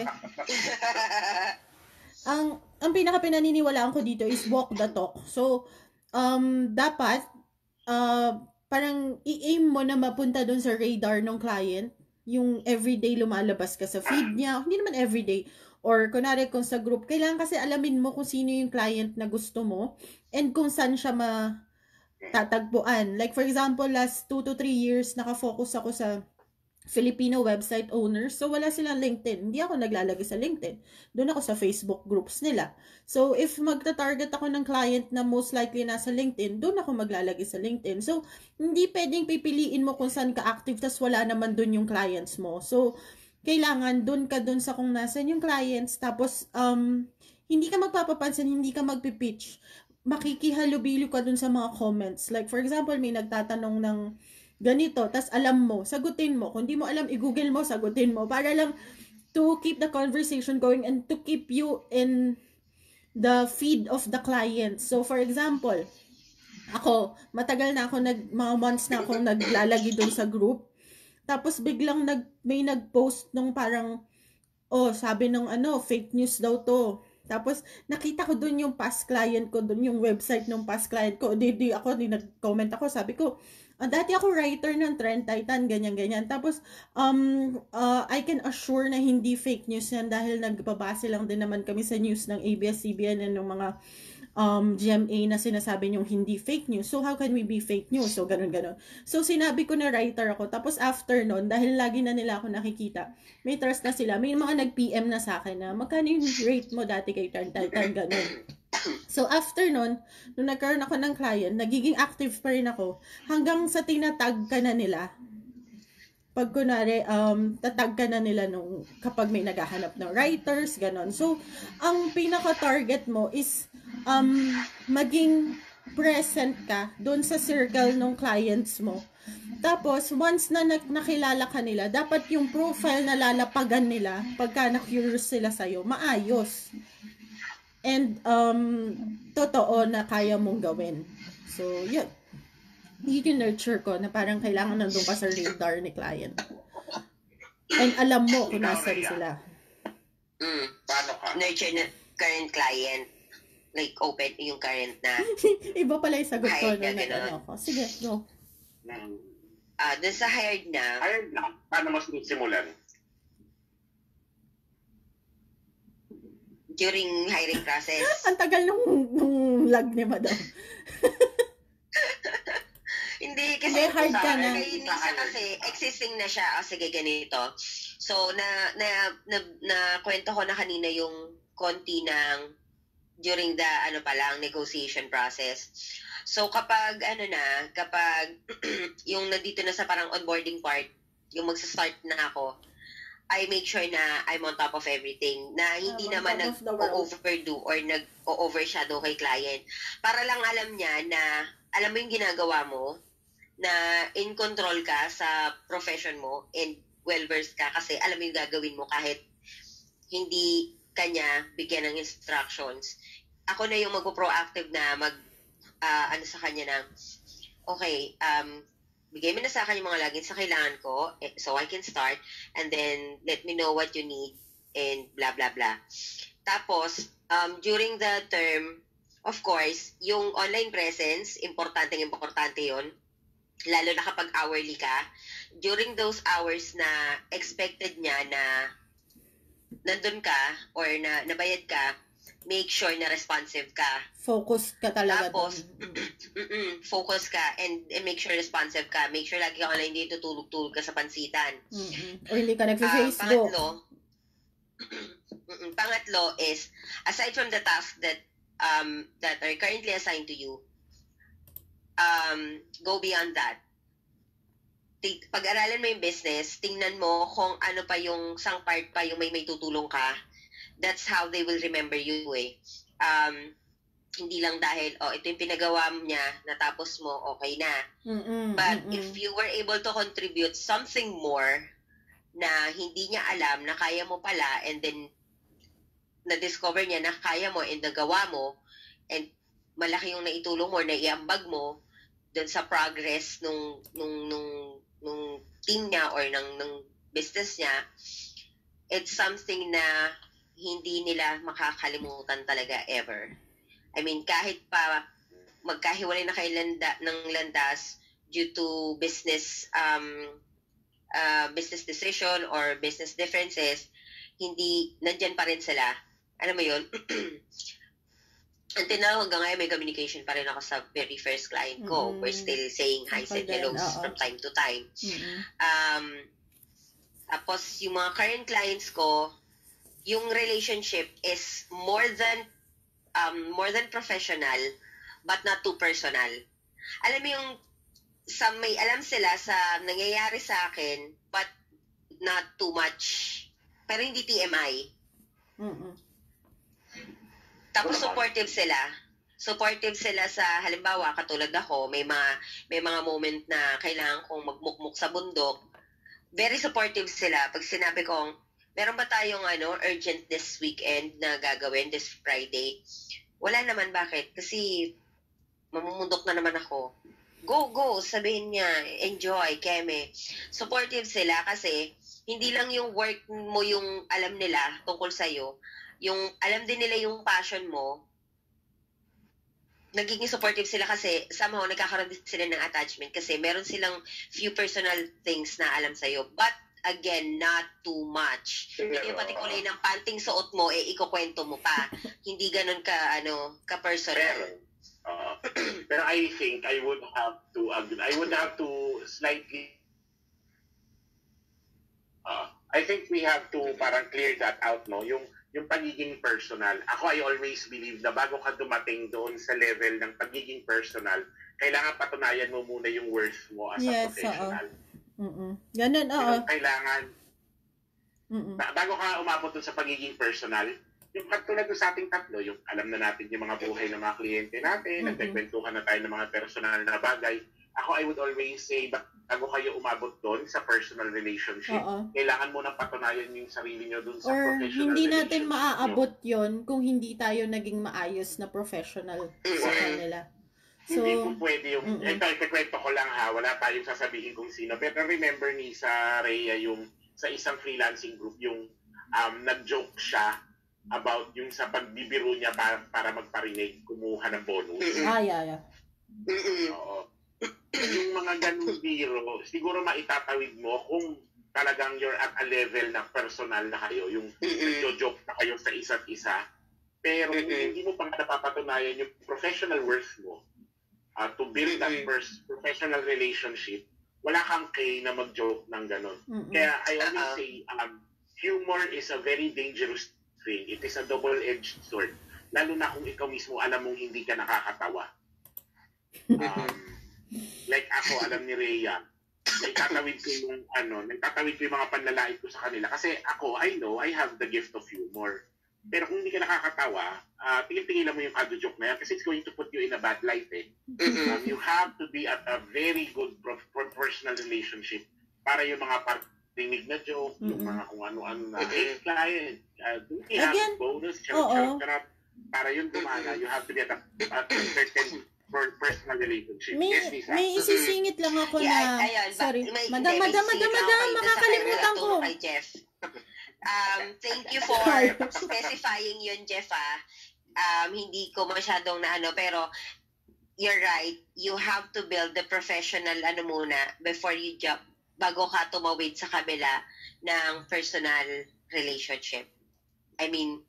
ang ang pinaka pinaniniwalaan ko dito is walk the talk. So, um dapat uh, parang i-aim mo na mapunta dun sa radar ng client, yung everyday lumalabas ka sa feed niya. Hindi naman everyday. Or, kunwari, kung sa group, kailangan kasi alamin mo kung sino yung client na gusto mo and kung saan siya matatagpuan. Like, for example, last two to three years, nakafocus ako sa Filipino website owners. So, wala silang LinkedIn. Hindi ako naglalagay sa LinkedIn. Doon ako sa Facebook groups nila. So, if magta-target ako ng client na most likely nasa LinkedIn, doon ako maglalagay sa LinkedIn. So, hindi pwedeng pipiliin mo kung saan ka active tas wala naman doon yung clients mo. So, kailangan doon ka doon sa kung nasan yung clients, tapos um, hindi ka magpapapansin, hindi ka magpipitch. Makikihalubilo ka doon sa mga comments. Like, for example, may nagtatanong ng ganito, tas alam mo, sagutin mo. Kung di mo alam, i-google mo, sagutin mo. Para lang to keep the conversation going and to keep you in the feed of the client. So, for example, ako, matagal na ako, nag, mga months na akong naglalagay doon sa group. Tapos biglang nag, may nag-post nung parang, oh, sabi nung ano, fake news daw to. Tapos nakita ko dun yung past client ko, dun yung website ng past client ko. Di, di ako, di nag-comment ako. Sabi ko, ah, dati ako writer ng Trend Titan, ganyan-ganyan. Tapos, um, uh, I can assure na hindi fake news yan dahil nagbabase lang din naman kami sa news ng A B S C B N and ng mga um, G M A na sinasabi niyong hindi fake news. So, how can we be fake news? So, ganun-ganun. So, sinabi ko na writer ako. Tapos, after nun, dahil lagi na nila ako nakikita, may trust na sila. May mga nag-P M na sa akin na, magkano yung rate mo dati kay Tartan, ganun. So, after nun, nung nagkaroon ako ng client, nagiging active pa rin ako hanggang sa tinatag ka na nila. Pag kunwari, um, tatag ka na nila nung, kapag may naghahanap ng writers, ganon. So, ang pinaka-target mo is um, maging present ka doon sa circle ng clients mo. Tapos, once na nakilala ka nila, dapat yung profile na lalapagan nila, pagka na-curious sila sa'yo, maayos. And, um, totoo na kaya mong gawin. So, yun. Yun yung nurture ko na parang kailangan nandun ka sa radar ni client. And alam mo kung nasan sila. Mm. Paano ka? Nurture na current client. like open yung current na Iba pala yung sagot ko hired na nung gano'n. nag-ano ako. Sige, go. Ah, dun sa hired na, Hired na. Paano mas simulan? during hiring process. Ang tagal nung, nung lag ni Madam. Hindi, kasi Hindi, hard ka na. kay Nizza kasi existing na siya. O sige, ganito. So, na, na, na, na kwento ko na kanina yung konti ng during the, ano pa lang, negotiation process. So, kapag, ano na, kapag yung nandito na sa parang onboarding part, yung magsa-start na ako, I make sure na I'm on top of everything, na hindi I'm on naman top of the world. nag-overdo or nag-overshadow kay client. Para lang alam niya na, alam mo yung ginagawa mo, na in control ka sa profession mo and well-versed ka kasi alam mo yung gagawin mo kahit hindi kanya bigyan ng instructions. Ako na yung magpo-proactive na mag, uh, ano sa kanya na, okay, um, bigay mo na sa akin yung mga logins sa kailangan ko so I can start and then let me know what you need and blah, blah, blah. Tapos, um, during the term, of course, yung online presence, importante-importante yon, lalo na kapag hourly ka. During those hours na expected niya na nandun ka or na nabayad ka, make sure na responsive ka. Focus ka talaga. Tapos, focus ka and, and make sure responsive ka. Make sure lagi ka online, hindi tutulog-tulog ka sa pansitan. Mm-mm. O hindi ka nag-Facebook. Uh, pangatlo, pangatlo is, aside from the tasks that um that are currently assigned to you, um go beyond that. Pag-aralan mo yung business, tingnan mo kung ano pa yung sang part pa yung may may tutulong ka. That's how they will remember you eh. Um, hindi lang dahil, oh, ito yung pinagawa niya, natapos mo, okay na. Mm-mm, But mm-mm. if you were able to contribute something more na hindi niya alam na kaya mo pala and then na-discover niya na kaya mo and nagawa mo and malaki yung naitulong mo, naiambag mo dun sa progress nung, nung, nung, nung team niya or ng, ng business niya, it's something na hindi nila makakalimutan talaga ever. I mean, kahit pa magkahiwalay na kayo landa, ng landas due to business um, uh, business decision or business differences, hindi, nandyan pa rin sila. Alam mo yun? Until now, hanggang ngayon, may communication pa rin ako sa very first client ko. Mm-hmm. We're still saying hi's and hellos from time to time. Mm-hmm. Um, tapos, yung mga current clients ko, yung relationship is more than um, more than professional, but not too personal. Alam mo yung sa may alam sila sa nangyayari sa akin, but not too much. Pero hindi T M I. Mm-mm. Tapos supportive sila. Supportive sila sa halimbawa katulad ako, may mga may mga moment na kailangan kong magmukmuk sa bundok. Very supportive sila pag sinabi kong meron ba tayong ano, urgent this weekend na gagawin this Friday? Wala naman, bakit? Kasi mamumundok na naman ako. Go, go, sabihin niya, enjoy, keme. Supportive sila kasi hindi lang yung work mo yung alam nila tungkol sa'yo, yung alam din nila yung passion mo, nagiging supportive sila kasi somehow nagkakaroon din sila ng attachment kasi meron silang few personal things na alam sa'yo. But again, not too much. Hindi yung pati kulay ng panting suot mo, eh, ikukwento mo pa. Hindi ganun ka, ano, ka-personal. Uh, pero I think I would have to, agree. I would have to slightly, uh, I think we have to parang clear that out, no? Yung, yung pagiging personal. Ako, I always believe na bago ka dumating doon sa level ng pagiging personal, kailangan patunayan mo muna yung worth mo as yes, a professional. Oo. Mm-mm. Ganun, oo. Kailangan, Mm-mm. bago ka umabot dun sa pagiging personal, yung katulad sa ating tatlo, yung alam na natin yung mga buhay ng mga kliyente natin, Mm-mm. nagkwentuhan na tayo ng mga personal na bagay. Ako, I would always say, bago kayo umabot doon sa personal relationship, Oo. kailangan mo nang patunayan yung sarili nyo doon sa Or professional hindi relationship natin maaabot yon kung hindi tayo naging maayos na professional sa kanila. So, hindi po pwede yung, mm-mm. ito, ikikwento ko lang ha, wala tayong sasabihin kung sino. Pero remember ni sa Rhea yung sa isang freelancing group, yung um, nag-joke siya about yung sa pagbibiro niya para, para magparinig, kumuha ng bonus. Ah, yeah, yeah. Oo. Yung mga ganung biro, siguro maitatawid mo kung talagang you're at a level na personal na kayo, yung nagjo-joke na kayo sa isa't isa. Pero kung hindi mo pang napapatunayan yung professional worth mo, uh, to build that first professional relationship, wala kang kay na mag-joke ng gano'n. Mm-hmm. Kaya I always uh-huh. say, um, humor is a very dangerous thing. It is a double-edged sword. Lalo na kung ikaw mismo alam mong hindi ka nakakatawa. Um, like ako, alam ni Rhea, nagtatawid ko yung, ano, nagtatawid ko yung mga panlalait ko sa kanila. Kasi ako, I know, I have the gift of humor. Pero kung hindi ka nakakatawa, uh, tingin-tingilan mo yung kado-joke na yan kasi it's going to put you in a bad light eh. Um, you have to be at a very good pro- pro- personal relationship para yung mga parinig na joke, mm-hmm. yung mga kung ano-ano na, hey, client, uh, do we have Again, bonus, charot, charot, para yun dumana, you have to be at a, at a certain personal relationship. May, yes, Nizza. May isisingit lang ako yeah, na, ayun, sorry, may, madam, madam, madam, madam, makakalimutan ko. Kay Jeff. Um, thank you for specifying yun, Jeff, ah. Um, hindi ko masyadong na ano, pero you're right. You have to build the professional ano muna before you jump, bago ka tumawid sa kabila ng personal relationship. I mean,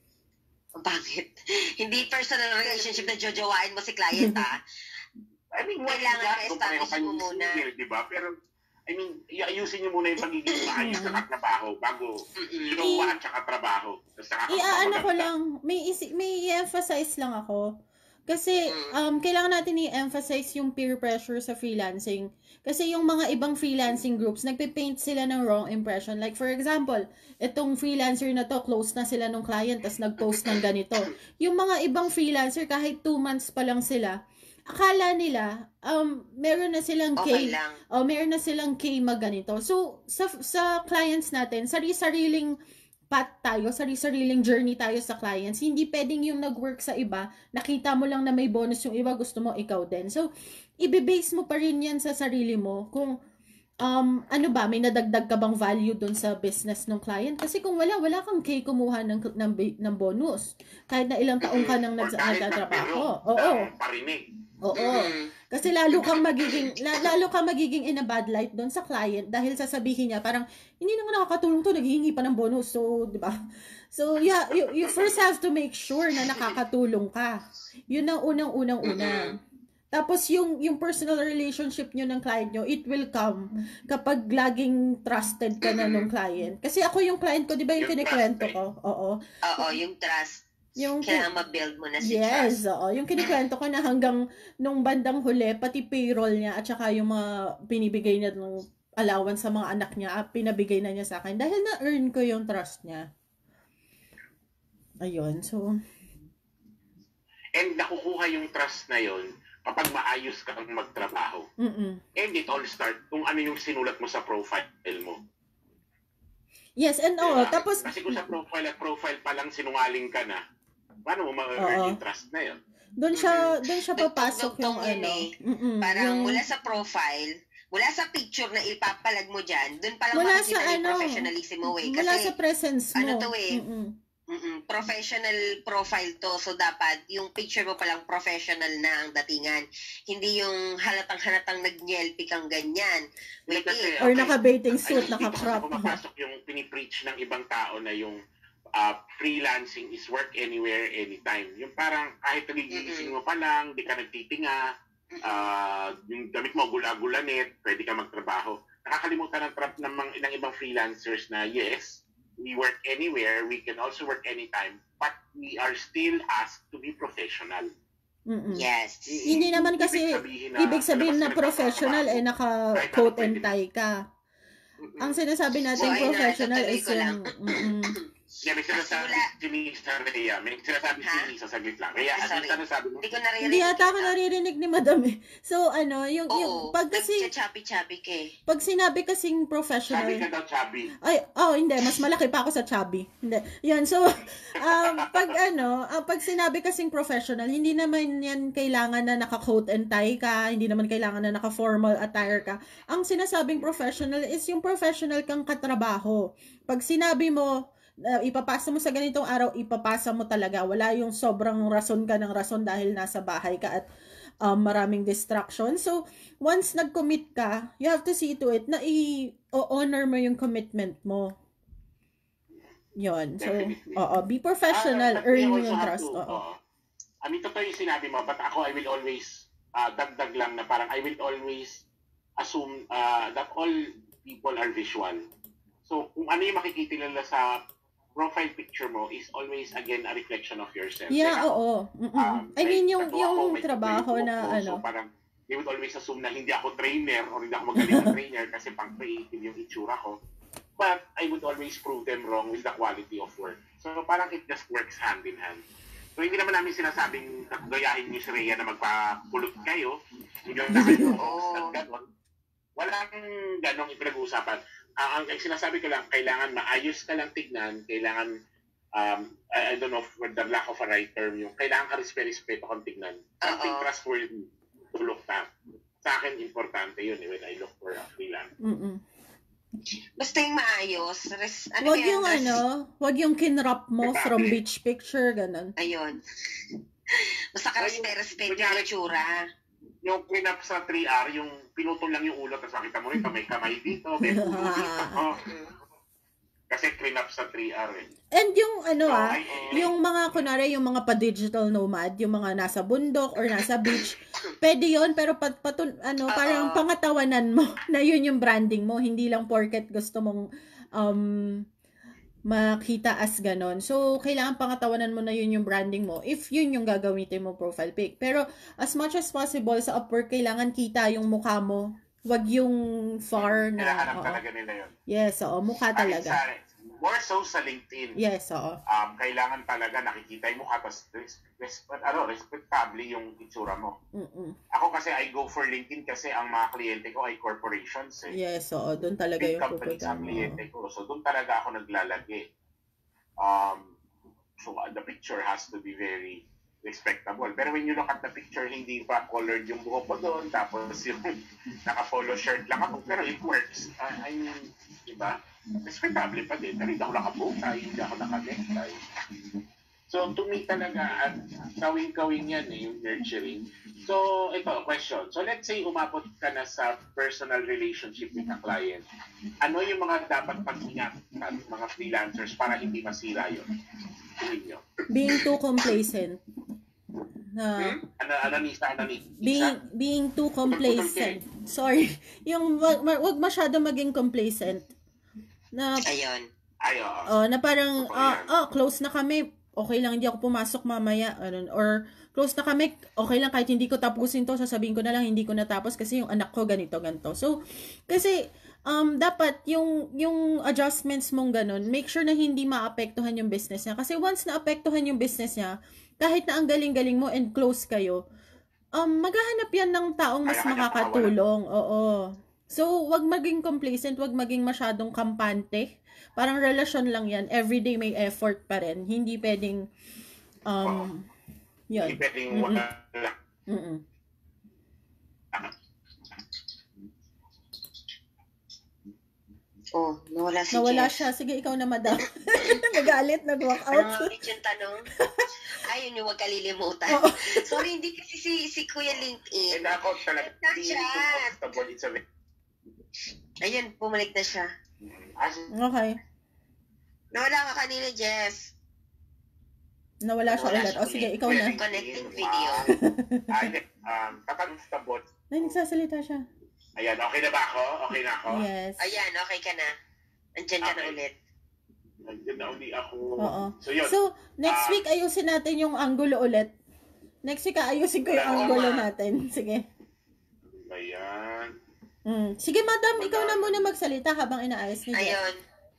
bakit? Hindi personal relationship na jojowain mo si client, ah. I mean, kailangan ka-establish mo muna. Diba? Pero I mean, ayusin niyo muna yung pagiging maayos na katrabaho bago ginawa at saka trabaho. Iaano ko lang, may isi, may i-emphasize lang ako. Kasi um kailangan natin i-emphasize yung peer pressure sa freelancing. Kasi yung mga ibang freelancing groups, nagpe-paint sila ng wrong impression. Like for example, itong freelancer na to, close na sila ng client, tas nag-post ng ganito. Yung mga ibang freelancer, kahit two months pa lang sila, akala nila, um, meron na silang okay K, o oh, meron na silang K magganito. So, sa, sa clients natin, sari-sariling path tayo, sari-sariling journey tayo sa clients. Hindi pwedeng yung nag-work sa iba, nakita mo lang na may bonus yung iba, gusto mo ikaw din. So, ibe-base mo pa rin yan sa sarili mo kung, um, ano ba, may nadagdag ka bang value dun sa business ng client? Kasi kung wala, wala kang K kumuha ng, ng, ng bonus. Kahit na ilang taong ka nang nagtatrabaho. Oo. Parinig. Oo. Kasi lalo kang magiging lalo kang magiging in a bad light doon sa client dahil sasabihin niya parang hindi naman nakakatulong to, naghihingi pa ng bonus. So, 'di ba? So, yeah, you, you first have to make sure na nakakatulong ka. 'Yun ang unang-unang una. Tapos yung yung personal relationship niyo ng client niyo, it will come kapag laging trusted ka na ng client. Kasi ako yung client ko, 'di ba, yung kinikwento ko? Oo. Oo, yung trust. Yung kaya ma-build mo na si yes, trust. Yes, oo. Yung kinikwento ko na hanggang nung bandang huli, pati payroll niya at saka yung mga binibigay niya ng allowance sa mga anak niya, pinabigay na niya sa akin dahil na-earn ko yung trust niya. Ayun, so... And nakukuha yung trust na yon kapag maayos kang magtrabaho. Mm-mm. And it all start kung ano yung sinulat mo sa profile mo. Yes, and oh, diba? Tapos... Kasi kung sa profile at profile pa lang sinungaling ka na, paano mo ma-earn yung trust na yun? Doon siya, doon siya papasok yung ano. Eh. Parang yung... mula sa profile, mula sa picture na ipapalag mo dyan, doon pa lang mula makikita sa, yung ano, professionalism mo eh. Kasi, mula sa presence mo. Ano to eh, mm-mm. Mm-mm, professional profile to. So, dapat yung picture mo palang professional na ang datingan. Hindi yung halatang-halatang nag-nyelpi kang ganyan. Wait, okay, or okay. Naka-bathing suit, naka-crop. Dito pumapasok yung pinipreach ng ibang tao na yung Uh, freelancing is work anywhere, anytime. Yung parang kahit nagigising mo pa lang, di ka nagtitinga, uh, yung damit mo gula-gulanit, pwede ka magtrabaho. Nakakalimutan ng trap ng, ng ibang freelancers na yes, we work anywhere, we can also work anytime, but we are still asked to be professional. Mm-mm. Yes. Hindi naman kasi ibig sabihin na, na professional eh naka-coat and tie ka. Mm-mm. Ang sinasabi natin so, professional is yung... Yeah, may sinasabi si Nizza, Rhea. May sinasabi si Nizza, saglit lang. Rhea, ano sinasabi mo? Hindi ko naririnig. Hindi ata ako naririnig ni Madam eh. So, ano, yung, Oo, yung pag kasi... chubby-chubby ka eh. Pag sinabi kasing professional... Chubby ka daw, chubby. Ay, oh, hindi. Mas malaki pa ako sa chubby. Hindi. Yan, so, um, pag ano, uh, pag sinabi kasing professional, hindi naman yan kailangan na naka-coat and tie ka, hindi naman kailangan na naka-formal attire ka. Ang sinasabing professional is yung professional kang katrabaho. Pag sinabi mo, uh, ipapasa mo sa ganitong araw, ipapasa mo talaga. Wala yung sobrang rason ka ng rason dahil nasa bahay ka at um, maraming distraction. So, once nag-commit ka, you have to see to it na i-honor mo yung commitment mo. Yun. So, oo, be professional, uh, earn yung trust. To, oo. Uh, I mean, totoo yung sinabi mo, but ako, I will always, uh, dagdag lang na parang, I will always assume uh, that all people are visual. So, kung ano yung makikita nila sa profile picture mo is always, again, a reflection of yourself. Yeah, Kaya, oo. Um, I mean, yung, yung ako, trabaho na, mo, ano. So, parang, they would always assume na hindi ako trainer or hindi ako magaling na trainer kasi pang creative yung itsura ko. But I would always prove them wrong with the quality of work. So, parang it just works hand in hand. So, hindi naman namin sinasabing gayahin niyo si Rhea na magpapulot kayo. Hindi naman kayo oh. Ganon. Walang ganong ipinag-uusapan. Uh, ang, ang sinasabi ko lang, kailangan maayos ka lang tignan, kailangan, um, I, I don't know for the lack of a right term, yung kailangan ka respeto kang tignan. Something trustworthy to look at. Sa akin, importante yun eh, when I look for a freelance. Mm-mm. Basta yung maayos. Res, ano wag yung res, ano, wag yung kinrap mo from beach picture, ganun. Ayun. Basta ka respeto yung itsura. Yung kinap sa three R, yung pinutol lang yung ulo, tapos makita mo rin, may kamay dito, may pulo dito. Oh. Kasi clean-up sa three R eh. And yung ano so, ah, I, uh, yung mga kunwari, yung mga pa-digital nomad, yung mga nasa bundok or nasa beach, pwede yun, pero pat, patun, ano, parang pangatawanan mo na yun yung branding mo, hindi lang porket gusto mong um, makita as ganon. So, kailangan pangatawanan mo na yun yung branding mo if yun yung gagamitin mo profile pic. Pero, as much as possible, sa Upwork, kailangan kita yung mukha mo. Wag yung far na... Kailangan talaga nila yun. Yes, oo. Mukha talaga. Sa, more so sa LinkedIn. Yes, oo. Um, kailangan talaga nakikita yung mukha, tapos res, res, ano, respectable yung itsura mo. Mm-mm. Ako kasi I go for LinkedIn kasi ang mga kliyente ko ay corporations eh. Yes, oo. Doon talaga big yung companies ang kliyente ko. So doon talaga ako naglalagay. Um, so uh, the picture has to be very respectable. Pero when you look at the picture, hindi pa colored yung buhok ko doon, tapos yung naka-polo shirt lang ako, pero it works. Uh, I mean, diba? Respectable pa din. Pero hindi ako nakabukay, hindi ako naka-necktie. So, to me talaga, at kawing-kawing yan eh, yung nurturing. So, ito, question. So, let's say umabot ka na sa personal relationship with a client. Ano yung mga dapat pag-ingatan, mga freelancers, para hindi masira yun? Tingin nyo. Being too complacent. Na hmm? ano ano Nizza, ano Nizza? Being being too complacent. Sorry. Yung wag, wag masyado maging complacent. Na ayun. Ayo. Oh, na parang ah, oh, close na kami. Okay lang hindi ako pumasok mamaya. Ano, or close na kami. Okay lang kahit hindi ko tapusin to, sasabihin ko na lang hindi ko natapos kasi yung anak ko ganito ganito. So kasi um dapat yung yung adjustments mong ganun, make sure na hindi maapektuhan yung business niya. Kasi once naapektuhan yung business niya, kahit na ang galing-galing mo and close kayo, um, maghahanap yan ng taong mas makakatulong. Oo. So, wag maging complacent, wag maging masyadong kampante. Parang relasyon lang yan. Everyday may effort pa rin. Hindi pwedeng, um, yun. Hindi pwedeng wala. Mm-mm. Oh, nawala si Nawala Jeff. siya. Sige, ikaw na, madam. Nagalit, nag-walk out. Ano ulit yung tanong? Ayun yung wag kalilimutan. Oh. Sorry, hindi kasi si, si Kuya LinkedIn. And ako talaga, Not siya. Ayun, bumalik na siya. Okay. Nawala ka kanina, Jess. Nawala siya ulit. O sige, ikaw na. Connecting video. Ay, um, tatanong sa bot. Ay, nagsasalita siya. Ayan, okay na ba ako? Okay na ako? Yes. Ayan, okay ka na. Andyan ka okay. na ulit. Andyan na uli ako. Oo. So, yun. So, next uh, week, ayusin natin yung angulo ulit. Next week, ayusin ko yung angulo natin. Sige. Ayan. Mm. Sige, madam, ikaw na muna magsalita habang inaayos ni Jeff. Ayun.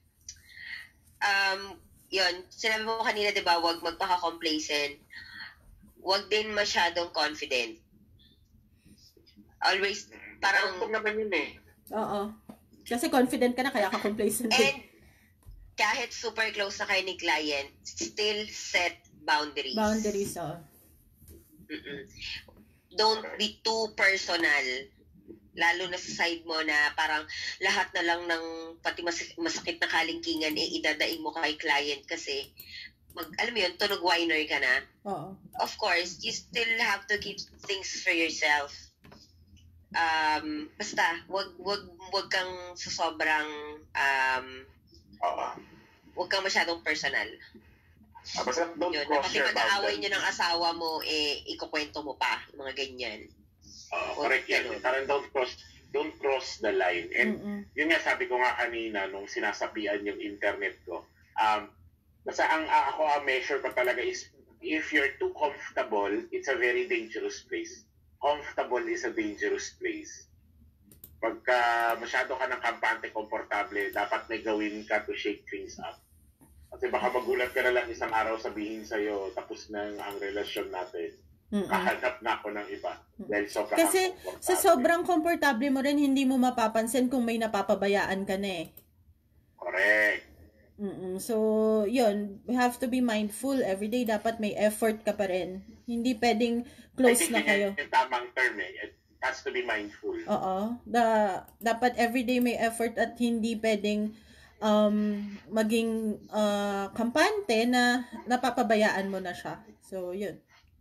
Um, yun, sinabi mo kanina, di ba, huwag magpaka-complacent. Huwag din masyadong confident. Always, parang... Huwag naman yun eh. Oo. Kasi confident ka na, kaya ka complacent. And, kahit super close na kayo ni client, still set boundaries. Boundaries, oo. Mm-mm. Don't be too personal lalo na sa side mo na parang lahat na lang ng pati mas- masakit na kalingkingan eh idadaing mo kay client kasi mag, alam mo yun, tunog whiner ka na. Oo. Of course, you still have to keep things for yourself. Um, basta, wag, wag, wag kang sa sobrang, um, Oo. wag kang masyadong personal. Ah, basta don't Yun, cross pati your pag-aaway boundaries. nyo ng asawa mo, eh, ikukwento mo pa, mga ganyan. Oo, Wag correct yan. ganun. Parang don't cross, don't cross the line. And Mm-mm. yun nga sabi ko nga kanina nung sinasapian yung internet ko. Um, basta ang ah, ako ang measure ko talaga is if you're too comfortable, it's a very dangerous place. Comfortable is a dangerous place. Pagka masyado ka ng kampante, komportable, dapat may gawin ka to shake things up. Kasi baka magulat ka na lang isang araw sabihin sa'yo, tapos na ang relasyon natin. Mm-mm. Kahanap na ako ng iba. Dahil sobrang Kasi komportable. sa sobrang komportable mo rin, hindi mo mapapansin kung may napapabayaan ka na eh. Correct. Mm-mm. So, yun, we have to be mindful. Everyday dapat may effort ka pa rin. Hindi pwedeng close I think na yun kayo. yung tamang term eh. It has to be mindful. Oo. Da, dapat everyday may effort at hindi pwedeng um, maging uh, kampante na napapabayaan mo na siya. So, yun.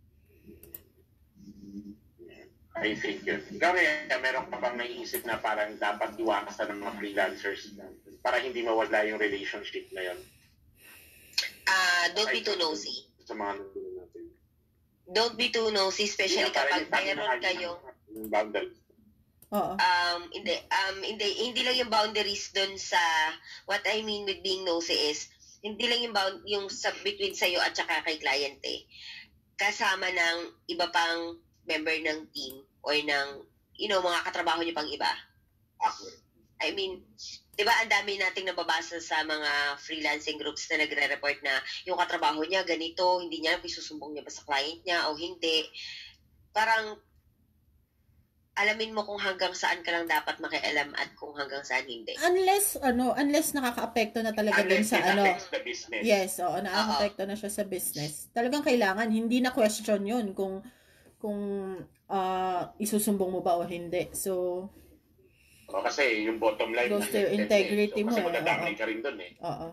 I think yun. Ikaw rin, meron ka bang naiisip na parang dapat iwasan ng mga freelancers para hindi mawala yung relationship na yun? Ah, don't be too nosy. Sa mga nandun natin. Don't be too nosy, especially kapag mayroon kayong boundaries. Oo. um hindi um hindi hindi lang yung boundaries doon sa what I mean with being nosy is hindi lang yung bound yung sa between sa'yo at saka kay client eh. Kasama ng iba pang member ng team or ng you know mga katrabaho niyo pang iba. Ako. I mean, 'di ba ang dami nating nababasa sa mga freelancing groups na nagre-report na yung katrabaho niya ganito, hindi niya alam kung isusumbong niya ba sa client niya o hindi. Parang alamin mo kung hanggang saan ka lang dapat makialam at kung hanggang saan hindi. Unless, ano, unless nakaka-apekto na talaga dun Unless sa it ano. affects the business. Yes, oo, nakaka-apekto na siya sa business. Talagang kailangan, hindi na question yun kung kung uh, isusumbong mo ba o hindi. So, O, kasi yung bottom line goes to your eh. integrity So, mo kasi eh. magdadamay Oo. ka rin dun eh. Oo.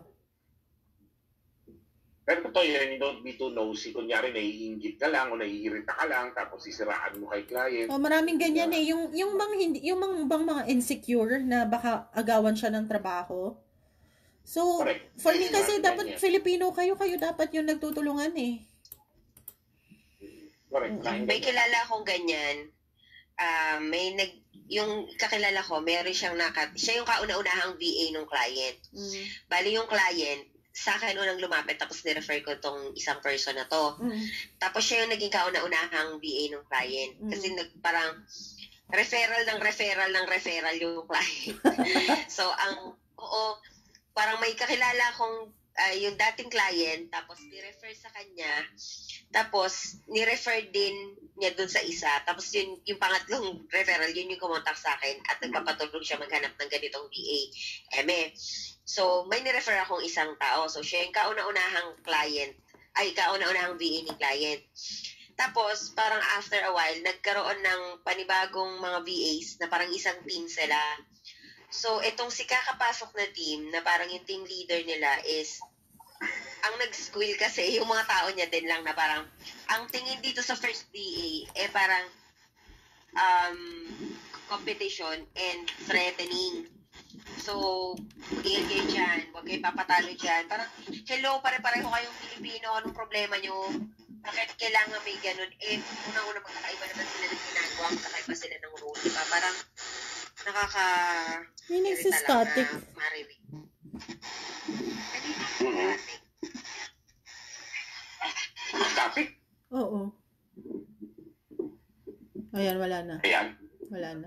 Pero ito yun, don't be too nosy. Kunyari, naiingit ka lang o naiirita ka lang, tapos sisiraan mo kay client. Oh, maraming ganyan eh. Yung yung bang hindi yung bang, bang mga insecure na baka agawan siya ng trabaho. So, Correct. for me Ganyan, kasi ganyan. dapat Filipino kayo, kayo dapat yung nagtutulungan eh. Correct. Mm-mm. May kilala akong ganyan. Ah, may nag yung kakilala ko, meron siyang nakat, siya yung kauna-unahang V A ng client. Mm. Bali yung client, sa akin unang lumapit, tapos nirefer ko tong isang person na to. Mm. Tapos siya yung naging kauna-unahang V A ng client. Kasi Mm. nag, parang referral ng referral ng referral yung client. So, ang, oo, parang may kakilala akong uh, yung dating client, tapos ni-refer sa kanya, tapos ni-refer din niya dun sa isa, tapos yun, yung pangatlong referral, yun yung kumontak sa akin at nagpapatulong siya maghanap ng ganitong V A M E. So, may ni-refer akong isang tao. So, siya yung kauna-unahang client, ay, kauna-unahang V A ni client. Tapos, parang after a while, nagkaroon ng panibagong mga V As na parang isang team sila. So, itong si kakapasok na team, na parang yung team leader nila is, ang nag-squill kasi, yung mga tao niya din lang na parang, ang tingin dito sa first V A, eh parang, um, competition and threatening. So, mag-iingay kayo dyan, huwag kayo papatalo dyan. Parang, hello, pare-pareho kayong Pilipino, anong problema nyo? Bakit kailangan may ganun? Eh, unang-una magkakaiba naman sila ng ginagawa, magkakaiba sila ng role, diba? Parang, nakaka... Yun yung si static. Marinig. Mm-hmm. Static? Oo. Ayan, wala na. Ayan. Wala na.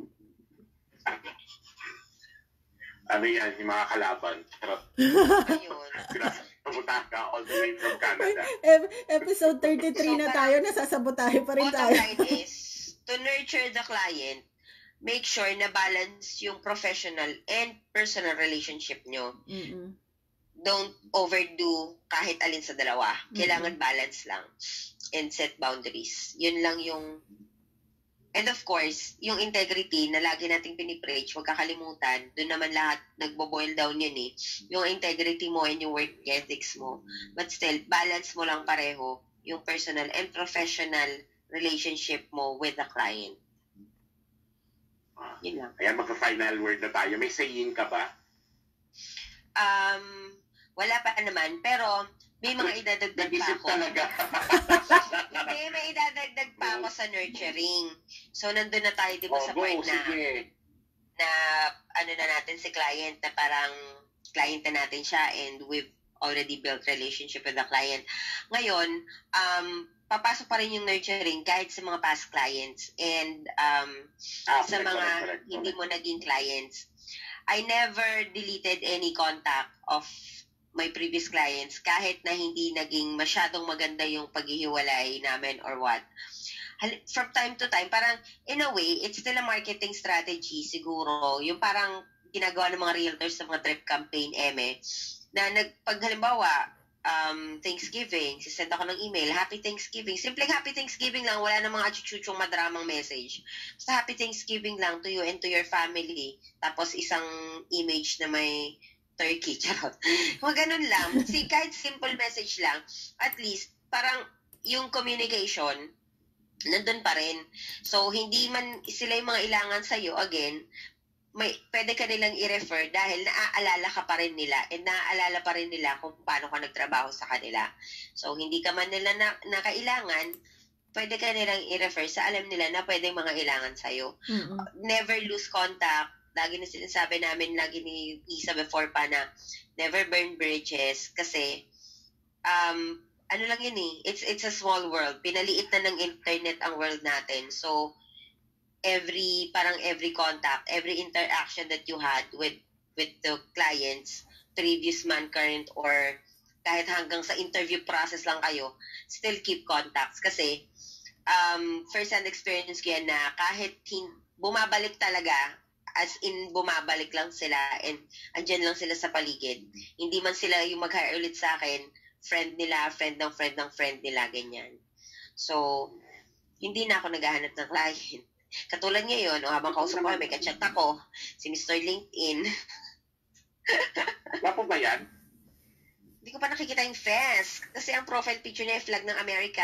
Ano yan, yung mga kalaban. Charot. Ayun. Pinasabutan ka all the way from Canada. Ep- episode thirty-three na tayo, nasasabotahe pa rin Bottom tayo. line is, to nurture the client, make sure na balance yung professional and personal relationship nyo. Mm-mm. Don't overdo kahit alin sa dalawa. Kailangan balance lang. And set boundaries. Yun lang yung And of course, yung integrity na lagi nating pinipreach, huwag kakalimutan, doon naman lahat nagbo-boil down yun eh. Yung integrity mo and yung work ethics mo. But still, balance mo lang pareho yung personal and professional relationship mo with the client. Yun lang. Ayan, magka-final word na tayo. May saying ka ba? Um, wala pa naman, pero may mga idadagdag pa Nag-isip ako. talaga. Hindi, may idadagdag pa ako sa nurturing. So, nandun na tayo, di ba, Oh, sa go, part na, sige. na, ano na natin si client, na parang client na natin siya and we've already built relationship with the client. Ngayon, um, papasok pa rin yung nurturing kahit sa mga past clients and um, Ah, sa correct, mga correct, correct, hindi correct. mo naging clients. I never deleted any contact of my previous clients kahit na hindi naging masyadong maganda yung paghihiwalay namin or what. From time to time, parang in a way, it's still a marketing strategy siguro. Yung parang ginagawa ng mga realtors sa mga trip campaign, eme, na nagpag halimbawa, um, Thanksgiving, sisend ako ng email, Happy Thanksgiving. Simpleng Happy Thanksgiving lang, wala na mga chuchuchong madramang message. Basta Happy Thanksgiving lang to you and to your family. Tapos isang image na may turkey, charot. Mga ganun lang. See, kahit simple message lang, at least, parang yung communication, nandun pa rin. So, hindi man sila yung mga ilangan sa'yo, again, may, pwede ka nilang i-refer dahil naaalala ka pa rin nila and naaalala pa rin nila kung paano ka nagtrabaho sa kanila. So, hindi ka man nila na, nakailangan, pwede ka nilang i-refer sa alam nila na pwede mga ilangan sa'yo. Mm-mm. Never lose contact. Lagi na sinasabi namin, lagi ni Nizza before pa na never burn bridges kasi um, ano lang yun eh, it's, it's a small world. Pinaliit na ng internet ang world natin. So, every, parang every contact, every interaction that you had with with the clients, previous man, current, or kahit hanggang sa interview process lang kayo, still keep contacts. Kasi, um, first-hand experience ko yan na kahit hin- bumabalik talaga, as in bumabalik lang sila and andyan lang sila sa paligid. Hindi man sila yung mag-hire ulit sa akin, friend nila, friend ng friend ng friend nila, ganyan. So, hindi na ako naghahanap ng client. Katulad ngayon, o habang kausap ko, may kachat ako, si Mister LinkedIn. Wapo ba yan? Hindi ko pa nakikita yung face kasi ang profile picture niya ay flag ng Amerika.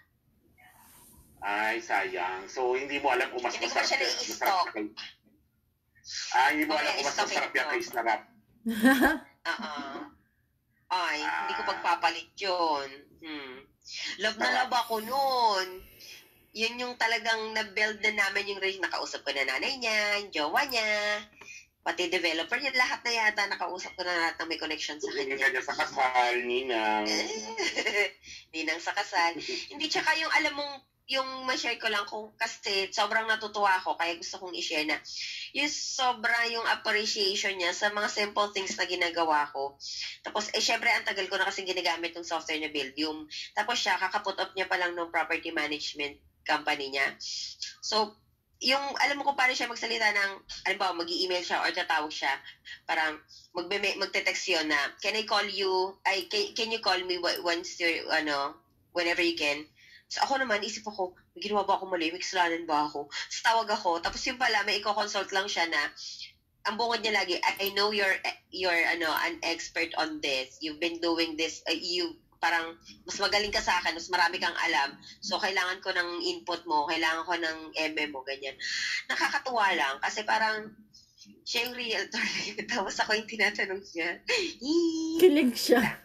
Ay, sayang. So, hindi mo alam kung mas Hindi ko pa masarap siya yan. nai-stalk. Masarap yan. Ah, hindi mo Okay, alam kung mas stalking masarap yan ko. kay sarap. Oo. Ay, hindi ko pagpapalit yun. Hmm. Love na love ako noon. Yun yung talagang na-build na namin yung range. Nakausap ko na nanay niya, yung jowa niya, pati developer niya, lahat na yata nakausap ko na lahat ng may connection sa Hindi kanya. ka niya sa kasal, ninang. Ninang sa kasal. Hindi, tsaka yung alam mong, yung ma-share ko lang kung kasi sobrang natutuwa ako, kaya gusto kong i-share na yung sobra yung appreciation niya sa mga simple things na ginagawa ko. Tapos, eh, syempre, ang tagal ko na kasi ginagamit yung software na Buildium. Tapos siya, kakaput up niya pa lang ng property management company niya. So, yung, alam mo kung paano siya magsalita ng, alam ba, mag-i-email siya or tatawag siya, parang, magbe- magte-text yun na, can I call you, ay, can, can you call me once you're, ano, whenever you can. So, ako naman, isip ako, may ginawa ba ako mali? May kasalanan ba ako? So, tawag ako. Tapos yung pala, may i-consult lang siya na, ang bungod niya lagi, I, I know you're, you're, ano, an expert on this. You've been doing this, uh, you, parang, mas magaling ka sa akin, mas marami kang alam. So, kailangan ko ng input mo, kailangan ko ng M M mo, ganyan. Nakakatuwa lang, kasi parang, siya yung realtor. Tapos ako yung tinatanong niya. Kilig siya.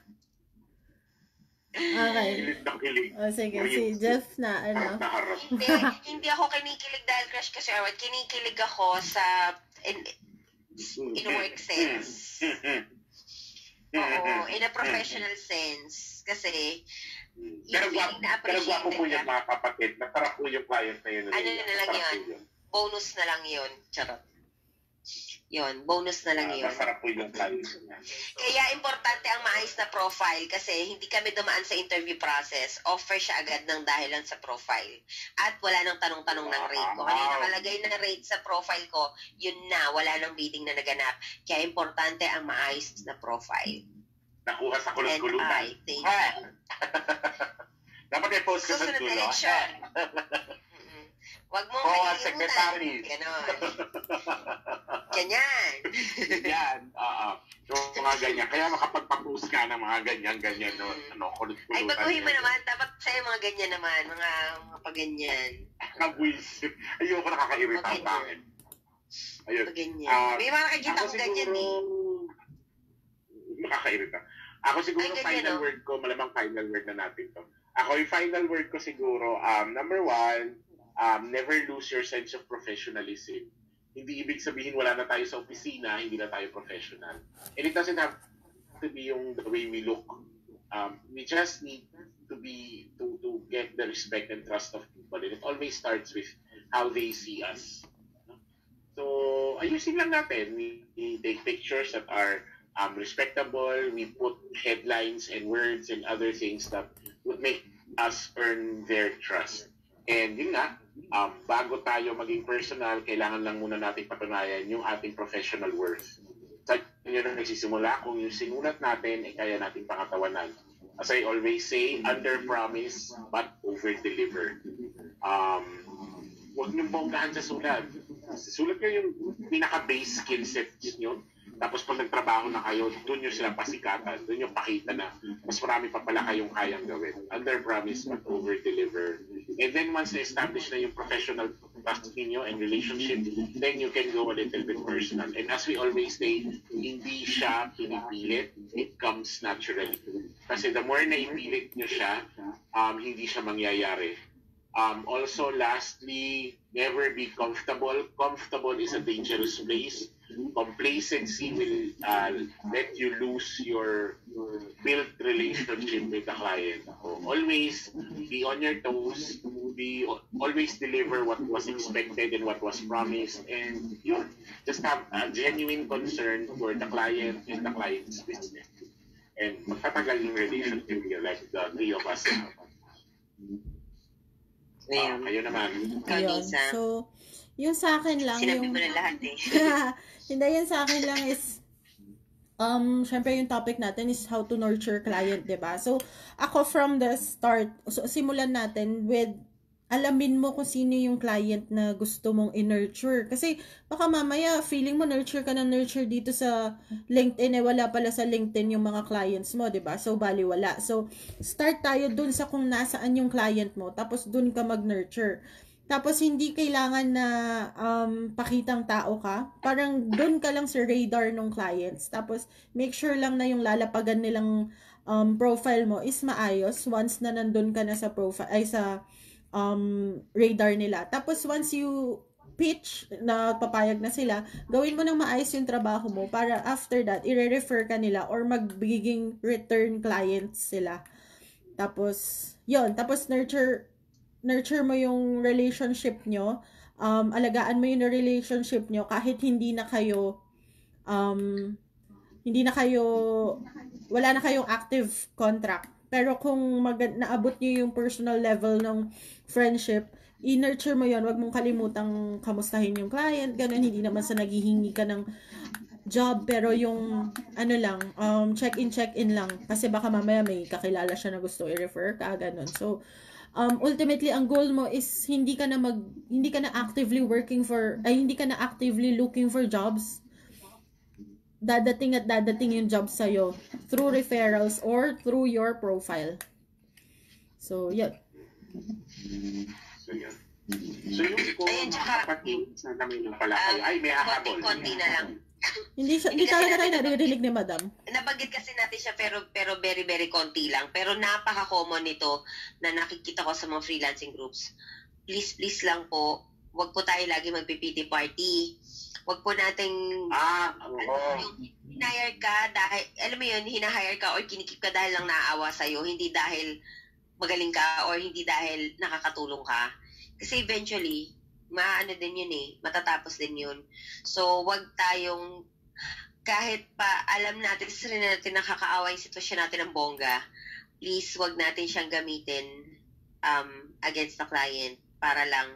Okay. Hilig na hilig. O sige, si Jeff na ano. Harap na harap. hindi, hindi ako kinikilig dahil crush ko si Erwin. Kinikilig ako sa, in, in work sense. Oo, in a professional sense. Kasi, Pero yung gwapo, feeling na pero gwapo po appreciated yung ka, mga kapatid. Masarap po yung client na yun. ano na lang yun, bonus na lang yun. Charot. Yun, bonus na lang Uh, yun. masarap po yung client niya. Kaya importante ang maayos na profile kasi hindi kami dumaan sa interview process. Offer siya agad ng dahilan sa profile. At wala nang tanong-tanong ng rate ko. Ano yung nakalagay na rate sa profile ko, yun na, wala nang bidding na naganap. Kaya importante ang maayos na profile. Nakuha sa And kulot-kulutan. I think Ah! Dapat i-post ko sa susunod na dulo. election. Mm-mm. Wag mo Oo, kalimutan. secretary. Ganon. Ganyan. Yan, oo. Yung mga ganyan. Kaya makapagpa-post ka ng mga ganyan-ganyan. No? Ano, kulot-kulutan. Ay, baguhin mo naman. Dapat sa'yo mga ganyan naman. Mga, mga paganyan. Nabwisit. Ayoko nakakairita ang pangit. Ayun. Paganyan. Uh, May mga nakikita ko ganyan eh. Nakakairita. Ako siguro Ay, ganyan, final no? word ko, malamang final word na natin to. Ako yung final word ko siguro, um, number one, um, never lose your sense of professionalism. Hindi ibig sabihin wala na tayo sa opisina, hindi na tayo professional. And it doesn't have to be yung the way we look. Um, we just need to be, to, to get the respect and trust of people. And it always starts with how they see us. So, ayusin lang natin. We, we take pictures that are um, respectable. We put headlines and words and other things that would make us earn their trust. And yun nga, um, bago tayo maging personal, kailangan lang muna natin patunayan yung ating professional worth. Sa yun ang nagsisimula, kung yung sinulat natin, eh kaya natin pangatawanan. As I always say, under-promise but over-deliver. Um, huwag niyong bonggahan sa sulat. Sulat nyo yung pinaka-base skill set nyo. Tapos pag nagtrabaho na kayo, doon nyo sila pasikatan. Doon nyo pakita na mas marami pa pala kayong kayang gawin. Under-promise but over-deliver. And then once na-establish na yung professional trust ninyo and relationship, then you can go a little bit personal. And as we always say, hindi siya pinipilit. It comes naturally. Kasi the more na ipilit nyo siya, um, hindi siya mangyayari. Um, also, lastly, never be comfortable. Comfortable is a dangerous place. Complacency will uh, let you lose your built relationship with the client. So always be on your toes. Be always deliver what was expected and what was promised, and yun, just have a genuine concern for the client and the client's business. And magtatagal yung relationship here, like the three of us now. Uh, kayo naman. Ayun. So, yung sa akin lang, sinabi yung... mo na lahat eh. Hindi, yun sa akin lang is, um, syempre yung topic natin is how to nurture client, diba? So, ako from the start, so, simulan natin with, alamin mo kung sino yung client na gusto mong i-nurture. Kasi, baka mamaya, feeling mo nurture ka na nurture dito sa LinkedIn, eh wala pala sa LinkedIn yung mga clients mo, diba? So, bali wala. So, start tayo dun sa kung nasaan yung client mo, tapos dun ka mag-nurture. Tapos, hindi kailangan na um, pakitang tao ka. Parang doon ka lang sa radar ng clients. Tapos, make sure lang na yung lalapagan nilang um, profile mo is maayos once na nandun ka na sa profile, ay sa um, radar nila. Tapos, once you pitch na papayag na sila, gawin mo nang maayos yung trabaho mo para after that, i-refer ka nila or magbiging return clients sila. Tapos, yon Tapos, nurture nurture mo yung relationship nyo, um, alagaan mo yung relationship nyo kahit hindi na kayo, um, hindi na kayo, wala na kayong active contract. Pero kung mag- naabot nyo yung personal level ng friendship, i-nurture mo yun, wag mong kalimutang kamustahin yung client, ganun, hindi naman sa naghihingi ka ng job, pero yung, ano lang, um, check-in, check-in lang, kasi baka mamaya may kakilala siya na gusto i-refer ka, ganun. So, Um, ultimately, ang goal mo is hindi ka na mag, hindi ka na actively working for, ay hindi ka na actively looking for jobs. Dadating at dadating yung job sa'yo through referrals or through your profile. So, yun. So, yun. So, yung ko, kapatid na kami ng pala kayo, ay, may hahabol. Konti na lang. Hindi siya, hindi talaga tayo naririnig ni Madam. Nabanggit kasi natin siya pero pero very very konti lang. Pero napaka-common nito na nakikita ko sa mga freelancing groups. Please please lang po, wag po tayo lagi magpi-pity party. Wag po nating ah, oo. Ano, hinahire ka dahil alam mo yun, hinahire ka or kinikip ka dahil lang naaawa sa iyo, hindi dahil magaling ka or hindi dahil nakakatulong ka. Kasi eventually maano din yun eh, matatapos din yun. So, wag tayong, kahit pa alam natin, sa rin natin nakakaawa yung sitwasyon natin ng bongga, please, wag natin siyang gamitin um, against the client para lang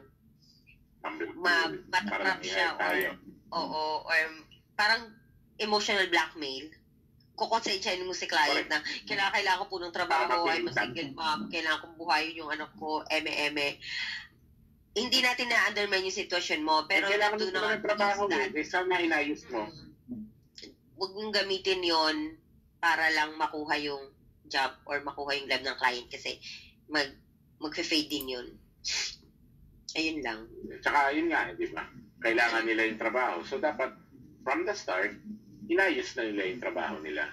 ma- matrap siya or, oo, or parang emotional blackmail. Kukonsensyahin mo si client na kailangan, kailangan ko po ng trabaho, ay mas single mom, kailangan kong buhayin yung anak ko, eme-eme. hindi natin na-undermine yung sitwasyon mo, pero eh, kailangan mo nandun na na ng trabaho eh. Eh, saan na inayos mo? huwag mong gamitin yon para lang makuha yung job or makuha yung love ng client kasi mag mag-fade din yun. Ayun lang. Tsaka yun nga, di ba? Kailangan nila yung trabaho. So dapat, from the start, inayos na nila yung trabaho nila.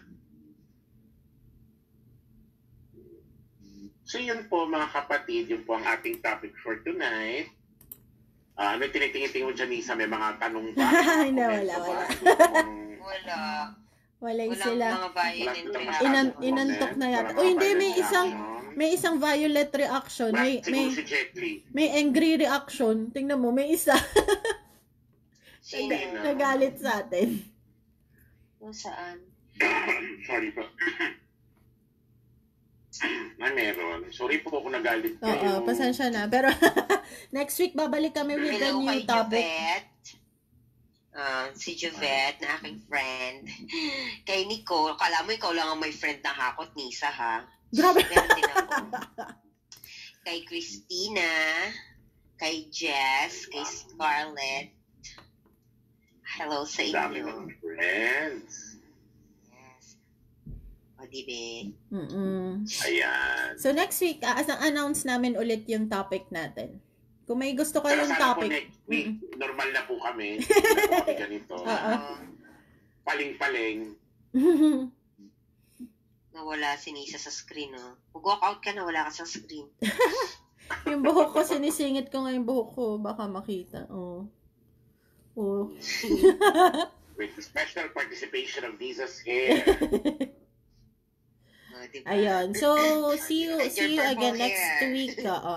So yun po mga kapatid, yun po ang ating topic for tonight. Uh, ano tinitingin-tingin mo dyan, Nizza? May mga tanong ba? Hindi, wala, wala. Wala. Wala yung Walang sila. mga violent Walang reaction. Inan, inantok na yata. Walang Oh, hindi, mga may violent isang, reaction. may isang violet reaction. May, Siguro may, si Jet Li. may angry reaction. Tingnan mo, may isa. Sino? Nag- nagalit sa atin. Kung saan? Sorry po. Na meron. Sorry po kung nagalit kayo. Oo, pasensya na. Pero next week, babalik kami with a Hello new kay topic. Juvette. Uh, si Juvette, na aking friend. Kay Nicole, kala mo ikaw lang ang may friend na hakot, Nizza, ha? Grabe. Meron din ako. Kay Christina, kay Jess, kay Scarlett. Hello sa Ang dami inyo. ng friends. Yes. O, dibe? Mm-mm. Ayan. So next week, uh, announce namin ulit yung topic natin. Kung may gusto Pero kayong sana po topic. next week, normal na po kami. Hindi na po kami ganito. Oo. Paling-paling. Nawala si Nizza sa screen, oh. Mag-walk out ka na, wala ka sa screen. Yung buhok ko, sinisingit ko nga yung buhok ko. Baka makita. Oh. Oh. With the special participation of Nizza's hair. Oh, diba? Ayun. So, see you And see you your again purple next hair. week. Oo.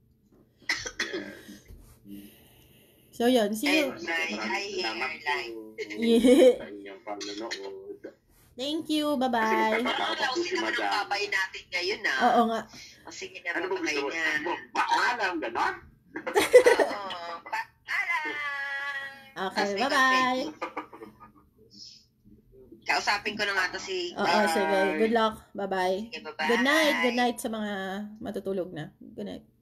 So, yun. See you. And my high hairline. Yeah. Sa inyong panonood. Thank you. Bye-bye. Kasi Ang magtataka pa po lousy si naman ang Madam. babay natin ngayon, ah. Oo nga. O sige na, Ano ba babay gusto mo? na. Paalam, ganon? Oo, paalam! Okay, Tapos may bye-bye. confetti. Kausapin ko na nga to si... Oo, sige. Good luck. Bye-bye. Sige, bye-bye. Good night. Good night sa mga matutulog na. Good night.